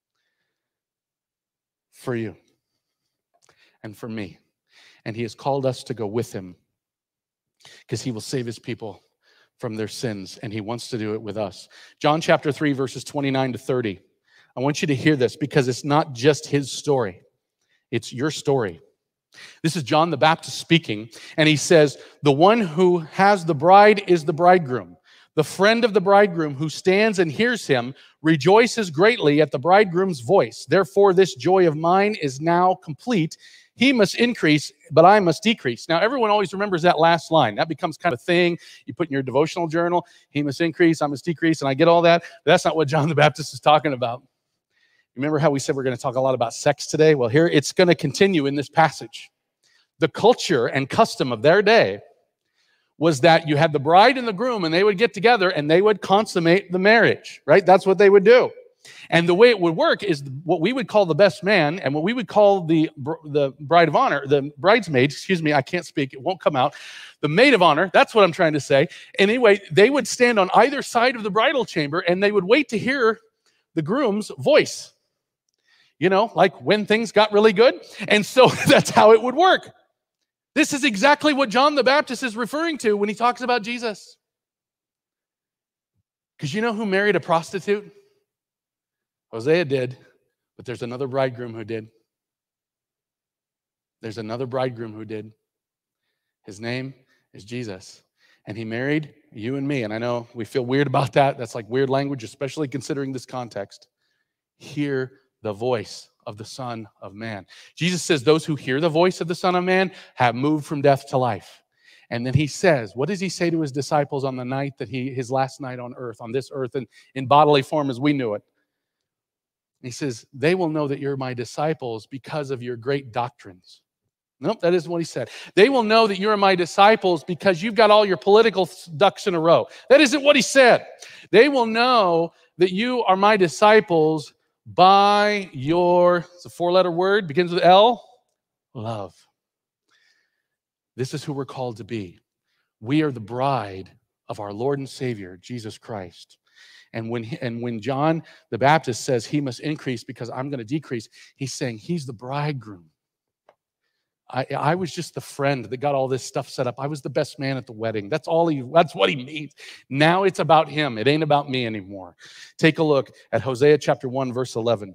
for you and for me. And he has called us to go with him because he will save his people from their sins, and he wants to do it with us. John chapter 3, verses 29 to 30. I want you to hear this because it's not just his story. It's your story. This is John the Baptist speaking, and he says, the one who has the bride is the bridegroom. The friend of the bridegroom who stands and hears him rejoices greatly at the bridegroom's voice. Therefore, this joy of mine is now complete. He must increase, but I must decrease. Now, everyone always remembers that last line. That becomes kind of a thing you put in your devotional journal. He must increase, I must decrease, and I get all that. But that's not what John the Baptist is talking about. Remember how we said we're going to talk a lot about sex today? Well, here it's going to continue in this passage. The culture and custom of their day was that you had the bride and the groom, and they would get together, and they would consummate the marriage, right? That's what they would do. And the way it would work is what we would call the best man and what we would call the bride of honor, the bridesmaid, I can't speak, it won't come out. The maid of honor, that's what I'm trying to say. Anyway, they would stand on either side of the bridal chamber and they would wait to hear the groom's voice. Like when things got really good. And so that's how it would work. This is exactly what John the Baptist is referring to when he talks about Jesus. Because you know who married a prostitute? Hosea did, but there's another bridegroom who did. There's another bridegroom who did. His name is Jesus. And he married you and me. And I know we feel weird about that. That's like weird language, especially considering this context. Hear the voice of the Son of Man. Jesus says those who hear the voice of the Son of Man have moved from death to life. And then he says, what does he say to his disciples on the night that his last night on earth, on this earth, and in bodily form as we knew it? He says, they will know that you're my disciples because of your great doctrines. Nope, that isn't what he said. They will know that you're my disciples because you've got all your political ducks in a row. That isn't what he said. They will know that you are my disciples by your, it's a four-letter word, begins with L, love. This is who we're called to be. We are the bride of our Lord and Savior, Jesus Christ. And when John the Baptist says he must increase because I'm going to decrease, he's saying he's the bridegroom. I was just the friend that got all this stuff set up. I was the best man at the wedding. That's what he means. Now it's about him. It ain't about me anymore. Take a look at Hosea chapter 1, verse 11.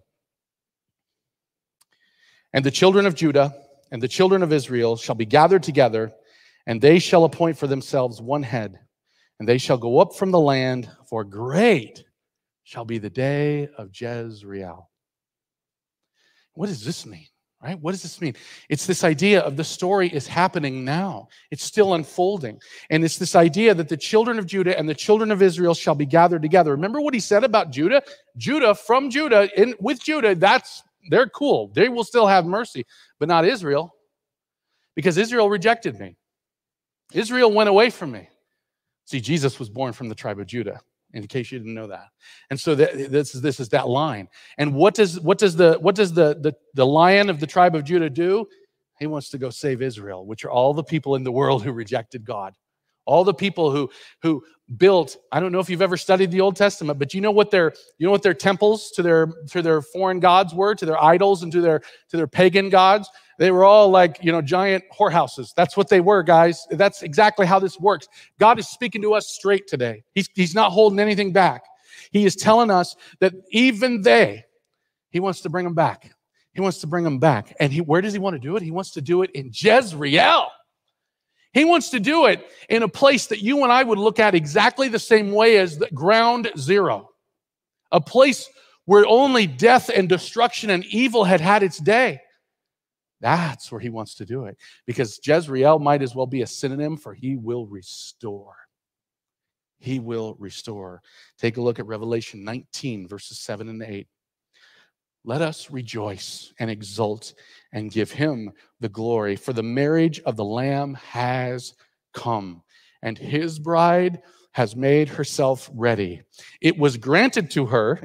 And the children of Judah and the children of Israel shall be gathered together, and they shall appoint for themselves one head. And they shall go up from the land, for great shall be the day of Jezreel. What does this mean? Right? What does this mean? It's this idea of the story is happening now. It's still unfolding. And it's this idea that the children of Judah and the children of Israel shall be gathered together. Remember what he said about Judah? From Judah, with Judah, they're cool. They will still have mercy, but not Israel, because Israel rejected me. Israel went away from me. See, Jesus was born from the tribe of Judah, in case you didn't know that. And so this is that line. And what does the Lion of the tribe of Judah do? He wants to go save Israel, which are all the people in the world who rejected God. All the people who built, I don't know if you've ever studied the Old Testament, but you know what their temples to their foreign gods were, to their idols and to their pagan gods? They were all like, giant whorehouses. That's what they were, guys. That's exactly how this works. God is speaking to us straight today. He's not holding anything back. He is telling us that even he wants to bring them back. He wants to bring them back. And where does he want to do it? He wants to do it in Jezreel. He wants to do it in a place that you and I would look at exactly the same way as the ground zero. A place where only death and destruction and evil had its day. That's where he wants to do it. Because Jezreel might as well be a synonym for he will restore. He will restore. Take a look at Revelation 19, verses 7 and 8. Let us rejoice and exult and give him the glory, for the marriage of the Lamb has come, and his bride has made herself ready. It was granted to her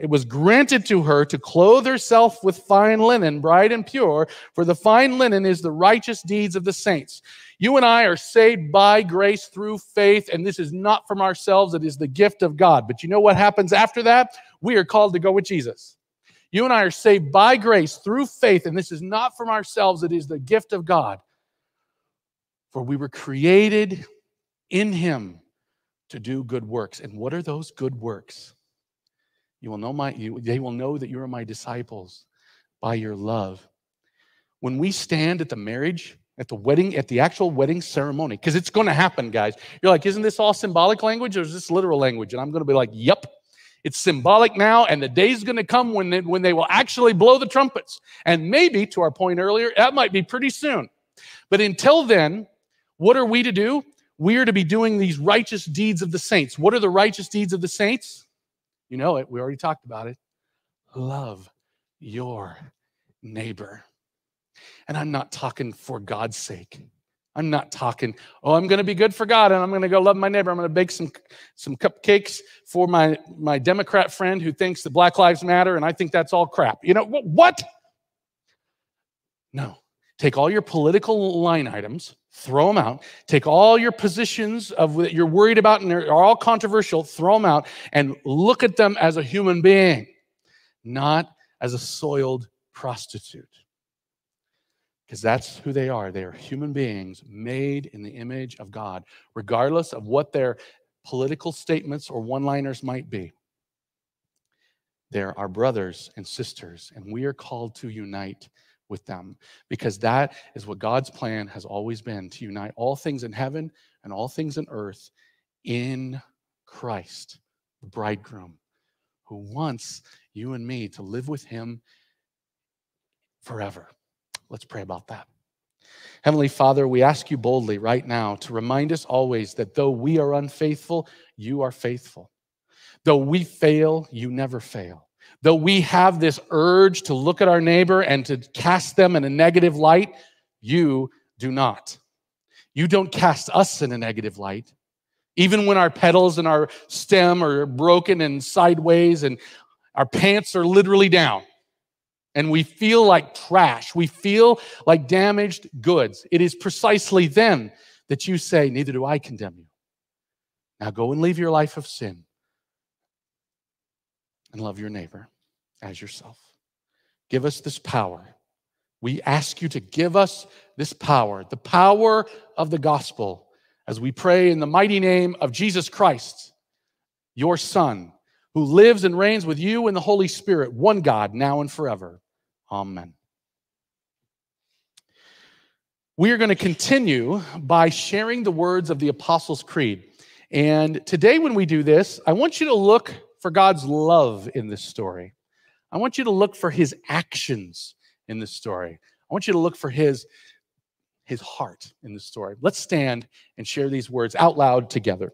to clothe herself with fine linen, bright and pure, for the fine linen is the righteous deeds of the saints. You and I are saved by grace through faith, and this is not from ourselves, it is the gift of God. But you know what happens after that? We are called to go with Jesus. You and I are saved by grace through faith, and this is not from ourselves, it is the gift of God. For we were created in him to do good works. And what are those good works? They will know that you are my disciples by your love. When we stand at the marriage, at the wedding, at the actual wedding ceremony, because it's going to happen, guys. You're like, isn't this all symbolic language or is this literal language? And I'm going to be like, yep. It's symbolic now, and the day's going to come when they will actually blow the trumpets. And maybe, to our point earlier, that might be pretty soon. But until then, what are we to do? We are to be doing these righteous deeds of the saints. What are the righteous deeds of the saints? You know it. We already talked about it. Love your neighbor. And I'm not talking for God's sake. I'm not talking, I'm going to be good for God and I'm going to go love my neighbor. I'm going to bake some cupcakes for my Democrat friend who thinks that Black Lives Matter and I think that's all crap. What? No. Take all your political line items, throw them out. Take all your positions that you're worried about and they're all controversial, throw them out and look at them as a human being, not as a soiled prostitute. Because that's who they are. They are human beings made in the image of God, regardless of what their political statements or one-liners might be. They're our brothers and sisters, and we are called to unite with them because that is what God's plan has always been, to unite all things in heaven and all things in earth in Christ, the bridegroom, who wants you and me to live with him forever. Let's pray about that. Heavenly Father, we ask you boldly right now to remind us always that though we are unfaithful, you are faithful. Though we fail, you never fail. Though we have this urge to look at our neighbor and to cast them in a negative light, you do not. You don't cast us in a negative light. Even when our petals and our stem are broken and sideways and our pants are literally down, and we feel like trash, we feel like damaged goods, it is precisely then that you say, neither do I condemn you. Now go and live your life of sin and love your neighbor as yourself. Give us this power. We ask you to give us this power, the power of the gospel, as we pray in the mighty name of Jesus Christ, your Son, who lives and reigns with you in the Holy Spirit, one God, now and forever. Amen. We are going to continue by sharing the words of the Apostles' Creed. And today when we do this, I want you to look for God's love in this story. I want you to look for his actions in this story. I want you to look for his heart in this story. Let's stand and share these words out loud together.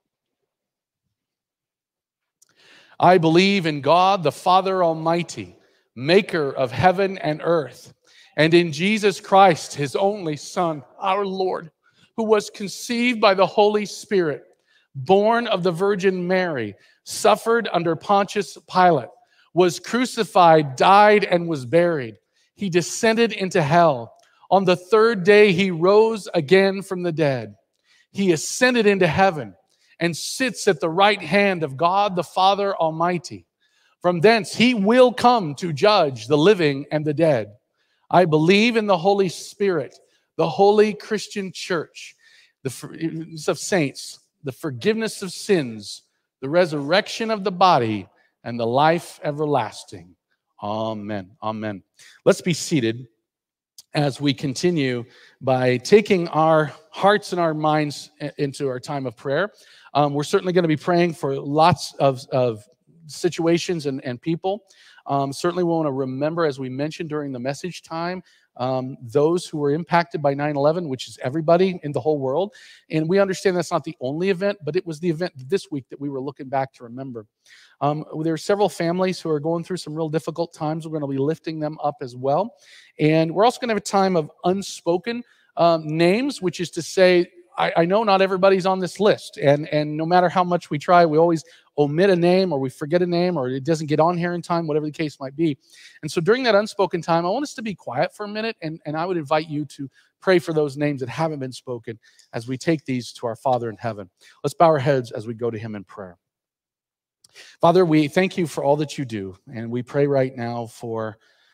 I believe in God, the Father Almighty, maker of heaven and earth, and in Jesus Christ, his only Son, our Lord, who was conceived by the Holy Spirit, born of the Virgin Mary, suffered under Pontius Pilate, was crucified, died, and was buried. He descended into hell. On the third day, he rose again from the dead. He ascended into heaven and sits at the right hand of God the Father Almighty. From thence he will come to judge the living and the dead. I believe in the Holy Spirit, the holy Christian church, the forgiveness of saints, the forgiveness of sins, the resurrection of the body, and the life everlasting. Amen. Amen. Let's be seated as we continue by taking our hearts and our minds into our time of prayer. We're certainly going to be praying for lots of situations and people. Certainly we want to remember, as we mentioned during the message time, those who were impacted by 9/11, which is everybody in the whole world. And we understand that's not the only event, but it was the event this week that we were looking back to remember. There are several families who are going through some real difficult times. We're going to be lifting them up as well. And we're also going to have a time of unspoken names, which is to say, I know not everybody's on this list. And no matter how much we try, we always omit a name, or we forget a name, or it doesn't get on here in time, whatever the case might be. And so during that unspoken time, I want us to be quiet for a minute, and I would invite you to pray for those names that haven't been spoken as we take these to our Father in heaven. Let's bow our heads as we go to him in prayer. Father, we thank you for all that you do, and we pray right now for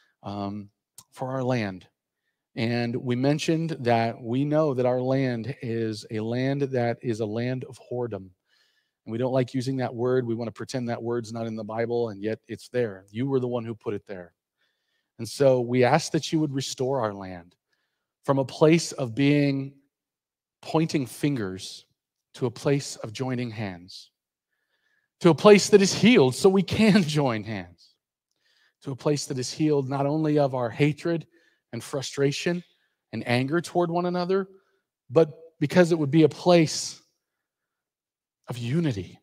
our land. And we mentioned that we know that our land is a land that is a land of whoredom. And we don't like using that word. We want to pretend that word's not in the Bible, and yet it's there. You were the one who put it there. And so we ask that you would restore our land from a place of being pointing fingers to a place of joining hands, to a place that is healed so we can join hands, to a place that is healed not only of our hatred and frustration and anger toward one another, but because it would be a place of unity.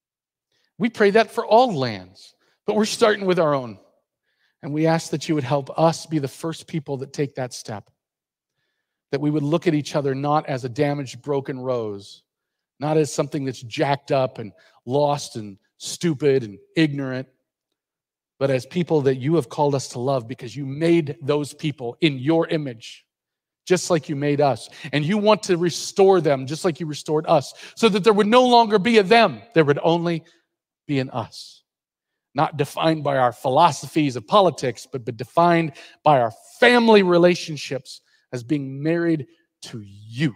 We pray that for all lands, but we're starting with our own. And we ask that you would help us be the first people that take that step, that we would look at each other not as a damaged, broken rose, not as something that's jacked up and lost and stupid and ignorant, but as people that you have called us to love because you made those people in your image, just like you made us. And you want to restore them just like you restored us, so that there would no longer be a them. There would only be an us. Not defined by our philosophies of politics, but defined by our family relationships as being married to you.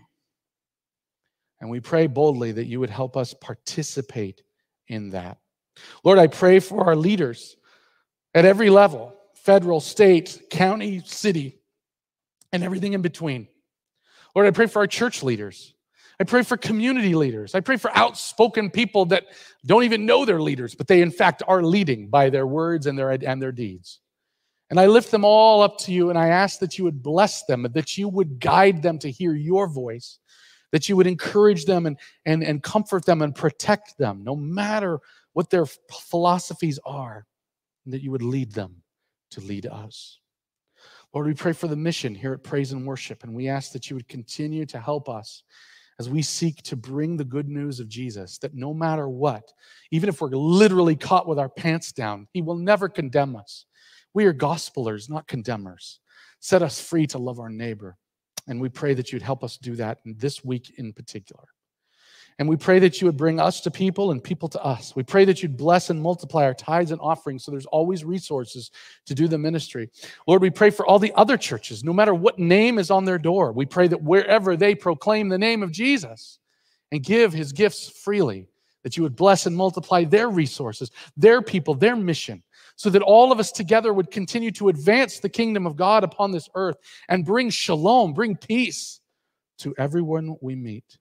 And we pray boldly that you would help us participate in that. Lord, I pray for our leaders at every level, federal, state, county, city, and everything in between. Lord, I pray for our church leaders. I pray for community leaders. I pray for outspoken people that don't even know they're leaders, but they in fact are leading by their words and their deeds. And I lift them all up to you, and I ask that you would bless them, that you would guide them to hear your voice, that you would encourage them and comfort them and protect them, no matter what their philosophies are, and that you would lead them to lead us. Lord, we pray for the mission here at Praise and Worship, and we ask that you would continue to help us as we seek to bring the good news of Jesus, that no matter what, even if we're literally caught with our pants down, he will never condemn us. We are gospelers, not condemners. Set us free to love our neighbor, and we pray that you'd help us do that in this week in particular. And we pray that you would bring us to people and people to us. We pray that you'd bless and multiply our tithes and offerings so there's always resources to do the ministry. Lord, we pray for all the other churches, no matter what name is on their door. We pray that wherever they proclaim the name of Jesus and give his gifts freely, that you would bless and multiply their resources, their people, their mission, so that all of us together would continue to advance the kingdom of God upon this earth and bring shalom, bring peace to everyone we meet.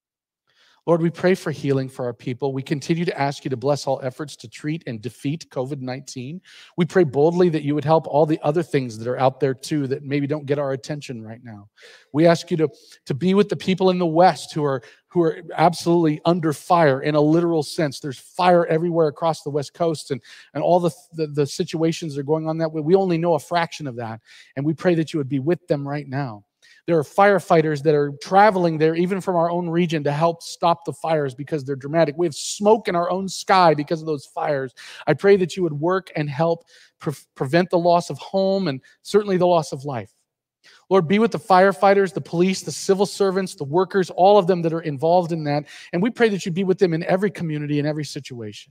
Lord, we pray for healing for our people. We continue to ask you to bless all efforts to treat and defeat COVID-19. We pray boldly that you would help all the other things that are out there too that maybe don't get our attention right now. We ask you to be with the people in the West who are absolutely under fire in a literal sense. There's fire everywhere across the West Coast, and all the situations that are going on that way. We only know a fraction of that, and we pray that you would be with them right now. There are firefighters that are traveling there, even from our own region, to help stop the fires because they're dramatic. We have smoke in our own sky because of those fires. I pray that you would work and help prevent the loss of home and certainly the loss of life. Lord, be with the firefighters, the police, the civil servants, the workers, all of them that are involved in that. And we pray that you be with them in every community, in every situation.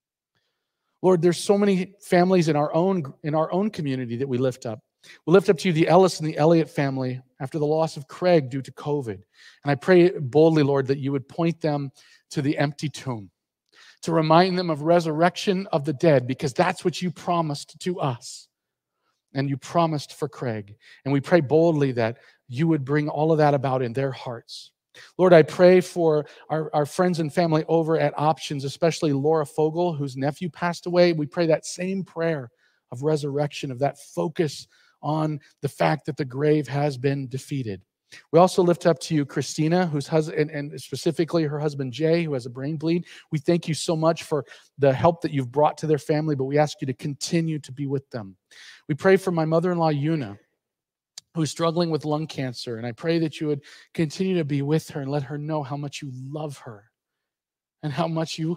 Lord, there's so many families in our own community that we lift up. We lift up to you the Ellis and the Elliott family after the loss of Craig due to COVID. And I pray boldly, Lord, that you would point them to the empty tomb, to remind them of resurrection of the dead, because that's what you promised to us. And you promised for Craig. And we pray boldly that you would bring all of that about in their hearts. Lord, I pray for our friends and family over at Options, especially Laura Fogel, whose nephew passed away. We pray that same prayer of resurrection, of that focus on the fact that the grave has been defeated. We also lift up to you Christina, whose husband, and specifically her husband Jay, who has a brain bleed. We thank you so much for the help that you've brought to their family, but we ask you to continue to be with them. We pray for my mother-in-law, Una, who's struggling with lung cancer, and I pray that you would continue to be with her and let her know how much you love her and how much you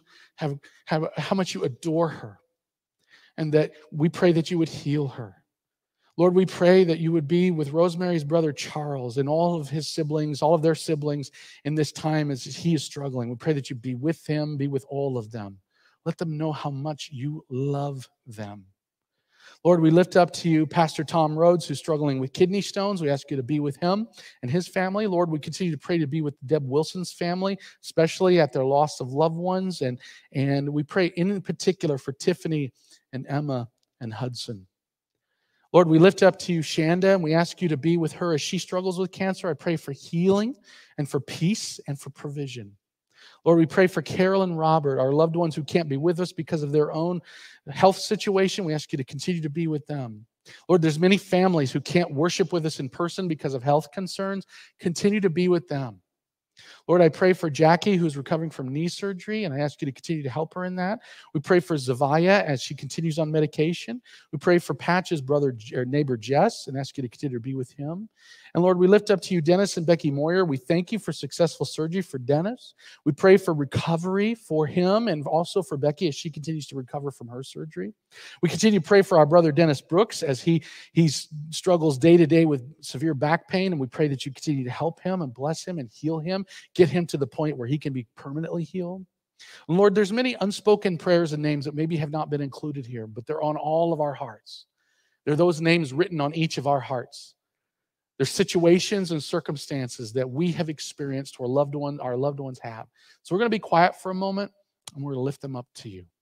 how much you adore her, and that we pray that you would heal her. Lord, we pray that you would be with Rosemary's brother Charles and all of his siblings, all of their siblings in this time as he is struggling. We pray that you be with him, be with all of them. Let them know how much you love them. Lord, we lift up to you Pastor Tom Rhodes, who's struggling with kidney stones. We ask you to be with him and his family. Lord, we continue to pray to be with Deb Wilson's family, especially at their loss of loved ones. And we pray in particular for Tiffany and Emma and Hudson. Lord, we lift up to you Shanda, and we ask you to be with her as she struggles with cancer. I pray for healing and for peace and for provision. Lord, we pray for Carol and Robert, our loved ones who can't be with us because of their own health situation. We ask you to continue to be with them. Lord, there's many families who can't worship with us in person because of health concerns. Continue to be with them. Lord, I pray for Jackie, who's recovering from knee surgery, and I ask you to continue to help her in that. We pray for Zavaya as she continues on medication. We pray for Patch's neighbor Jess, and ask you to continue to be with him. And Lord, we lift up to you Dennis and Becky Moyer. We thank you for successful surgery for Dennis. We pray for recovery for him and also for Becky as she continues to recover from her surgery. We continue to pray for our brother Dennis Brooks as he struggles day to day with severe back pain, and we pray that you continue to help him and bless him and heal him, get him to the point where he can be permanently healed. And Lord, there's many unspoken prayers and names that maybe have not been included here, but they're on all of our hearts. There are those names written on each of our hearts. There's situations and circumstances that we have experienced or our loved ones have. So we're going to be quiet for a moment, and we're going to lift them up to you.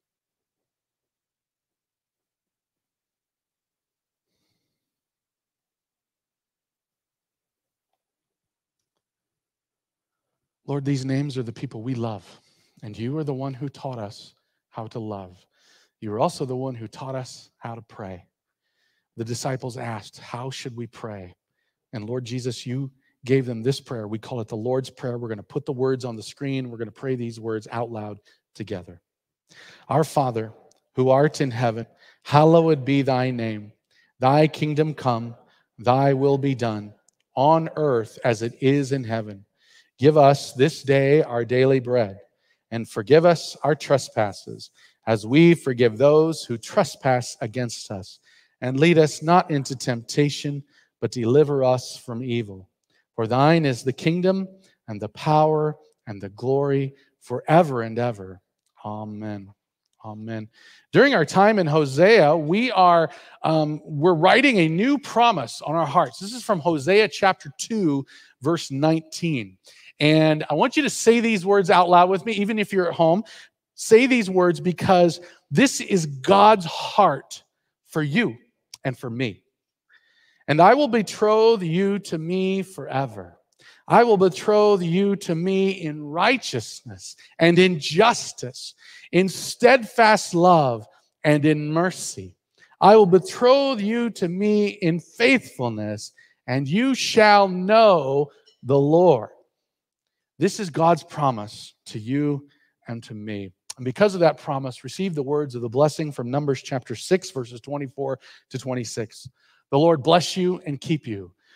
Lord, these names are the people we love, and you are the one who taught us how to love. You are also the one who taught us how to pray. The disciples asked, how should we pray? And Lord Jesus, you gave them this prayer. We call it the Lord's Prayer. We're going to put the words on the screen. We're going to pray these words out loud together. Our Father, who art in heaven, hallowed be thy name. Thy kingdom come, thy will be done, on earth as it is in heaven. Give us this day our daily bread, and forgive us our trespasses, as we forgive those who trespass against us. And lead us not into temptation, but deliver us from evil. For thine is the kingdom and the power and the glory forever and ever. Amen. Amen. During our time in Hosea, we're writing a new promise on our hearts. This is from Hosea chapter 2, verse 19. And I want you to say these words out loud with me, even if you're at home. Say these words because this is God's heart for you and for me. And I will betroth you to me forever. I will betroth you to me in righteousness and in justice, in steadfast love and in mercy. I will betroth you to me in faithfulness, and you shall know the Lord. This is God's promise to you and to me. And because of that promise, receive the words of the blessing from Numbers chapter 6, verses 24 to 26. The Lord bless you and keep you.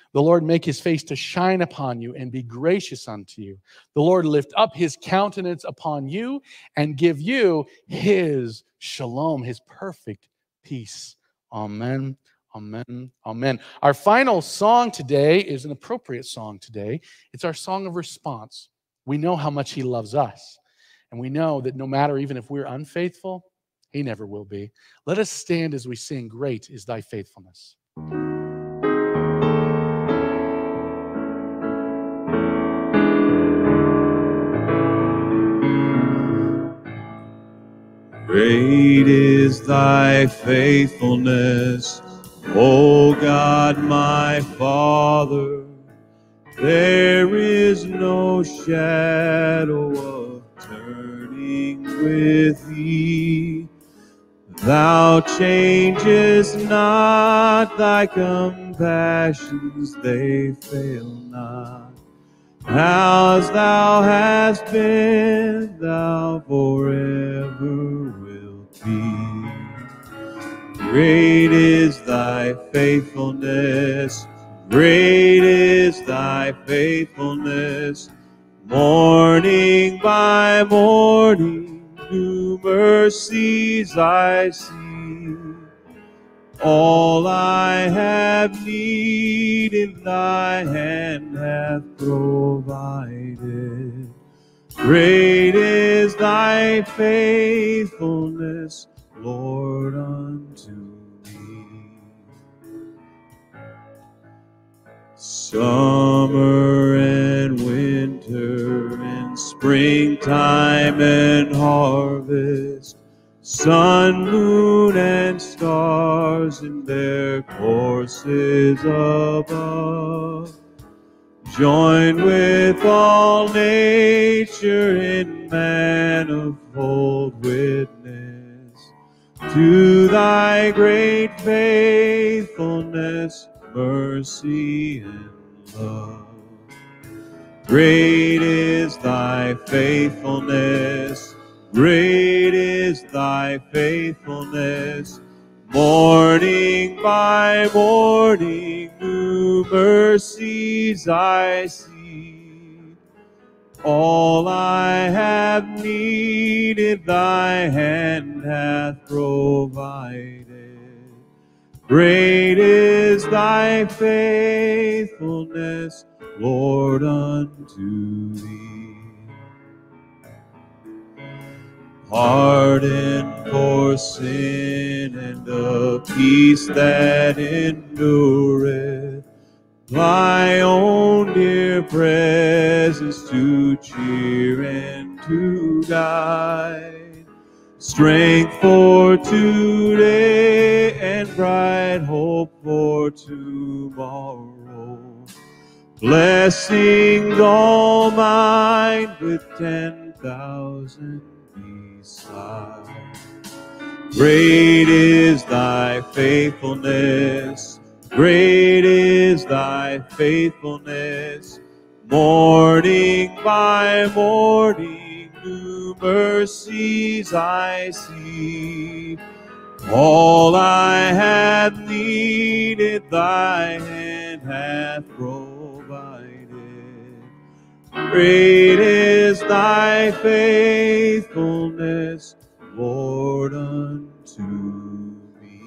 The Lord make his face to shine upon you and be gracious unto you. The Lord lift up his countenance upon you and give you his shalom, his perfect peace. Amen, amen, amen. Our final song today is an appropriate song today. It's our song of response. We know how much he loves us. And we know that no matter even if we're unfaithful, he never will be. Let us stand as we sing, "Great is thy faithfulness." Great is thy faithfulness, O God my Father. There is no shadow of turning with thee. Thou changest not, thy compassions, they fail not. As thou hast been, thou forever wilt be. Great is thy faithfulness, great is thy faithfulness. Morning by morning, new mercies I see. All I have needed, thy hand hath provided. Great is thy faithfulness, Lord, unto me. Summer and winter and springtime and harvest, sun, moon, and stars in their courses above, join with all nature in manifold witness to thy great faithfulness, mercy, and love. Great is thy faithfulness, great is thy faithfulness. Morning by morning, new mercies I see. All I have needed, thy hand hath provided. Great is thy faithfulness, Lord, unto thee. Pardon for sin and a peace that endureth, thy own dear presence to cheer and to guide, strength for today and bright hope for tomorrow, blessings all mine with 10,000 beside. Great is thy faithfulness, great is thy faithfulness. Morning by morning, new mercies I see. All I have needed, thy hand hath provided. Great is thy faithfulness, Lord, unto me.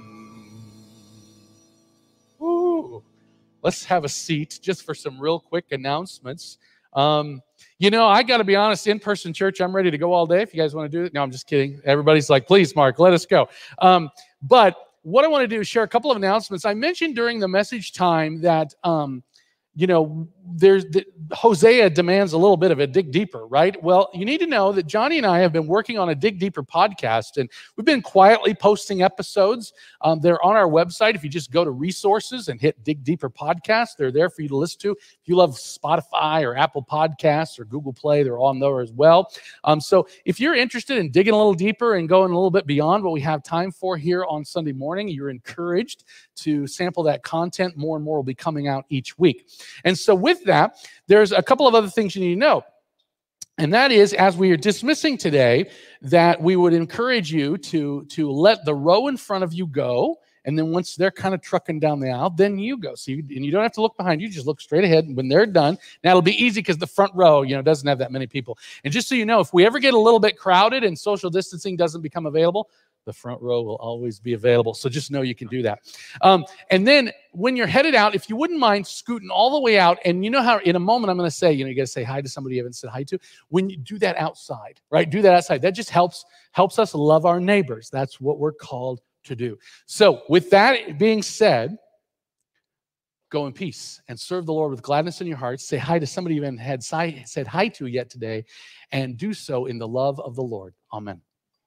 Ooh. Let's have a seat just for some real quick announcements. You know, I got to be honest, in-person church, I'm ready to go all day. If you guys want to do it. No, I'm just kidding. Everybody's like, please, Mark, let us go. But what I want to do is share a couple of announcements. I mentioned during the message time that, you know, Hosea demands a little bit of a dig deeper, right? Well, you need to know that Johnny and I have been working on a Dig Deeper podcast, and we've been quietly posting episodes. They're on our website. If you just go to resources and hit Dig Deeper Podcast, they're there for you to listen to. If you love Spotify or Apple Podcasts or Google Play, they're on there as well. So if you're interested in digging a little deeper and going a little bit beyond what we have time for here on Sunday morning, you're encouraged to sample that content. More and more will be coming out each week. And so with that, there's a couple of other things you need to know. And that is, as we are dismissing today, that we would encourage you to let the row in front of you go And then once they're kind of trucking down the aisle, then you go. So and you don't have to look behind you. Just look straight ahead. And when they're done, now it'll be easy because the front row, doesn't have that many people. And just so you know, if we ever get a little bit crowded and social distancing doesn't become available, the front row will always be available. So just know you can do that. And then when you're headed out, if you wouldn't mind scooting all the way out, and you know how in a moment I'm going to say, you got to say hi to somebody you haven't said hi to. When you do that outside, right? Do that outside. That just helps us love our neighbors. That's what we're called to do. So with that being said, go in peace and serve the Lord with gladness in your heart. Say hi to somebody you haven't said hi to yet today, and do so in the love of the Lord. Amen.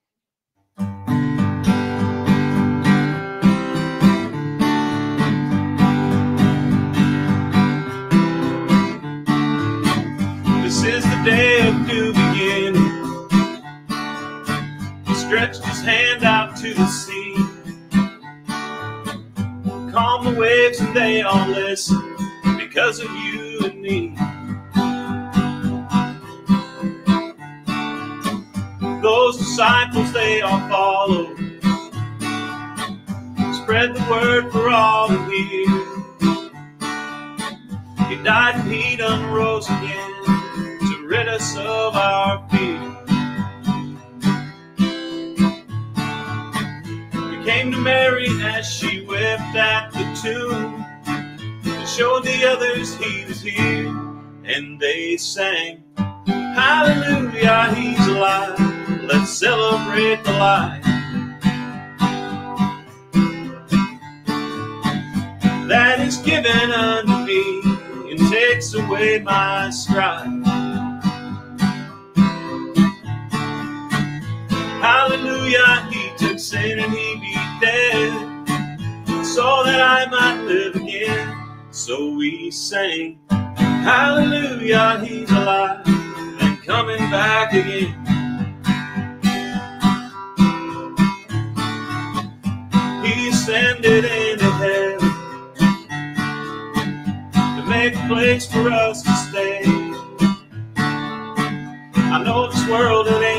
This is the day of new beginning. He stretched his hand out to the sea. Calm the waves and they all listen because of you and me. Those disciples, they all followed. Spread the word for all to hear. He died and he done rose again to rid us of our fear. He came to Mary as she wept at the tomb to show the others he was here, and they sang, hallelujah, he's alive, let's celebrate the life that is given unto me and takes away my strife. Hallelujah, he took sin and he beat death so that I might live again. So we sang, hallelujah, he's alive and coming back again. He ascended into heaven to make a place for us to stay. I know this world, it ain't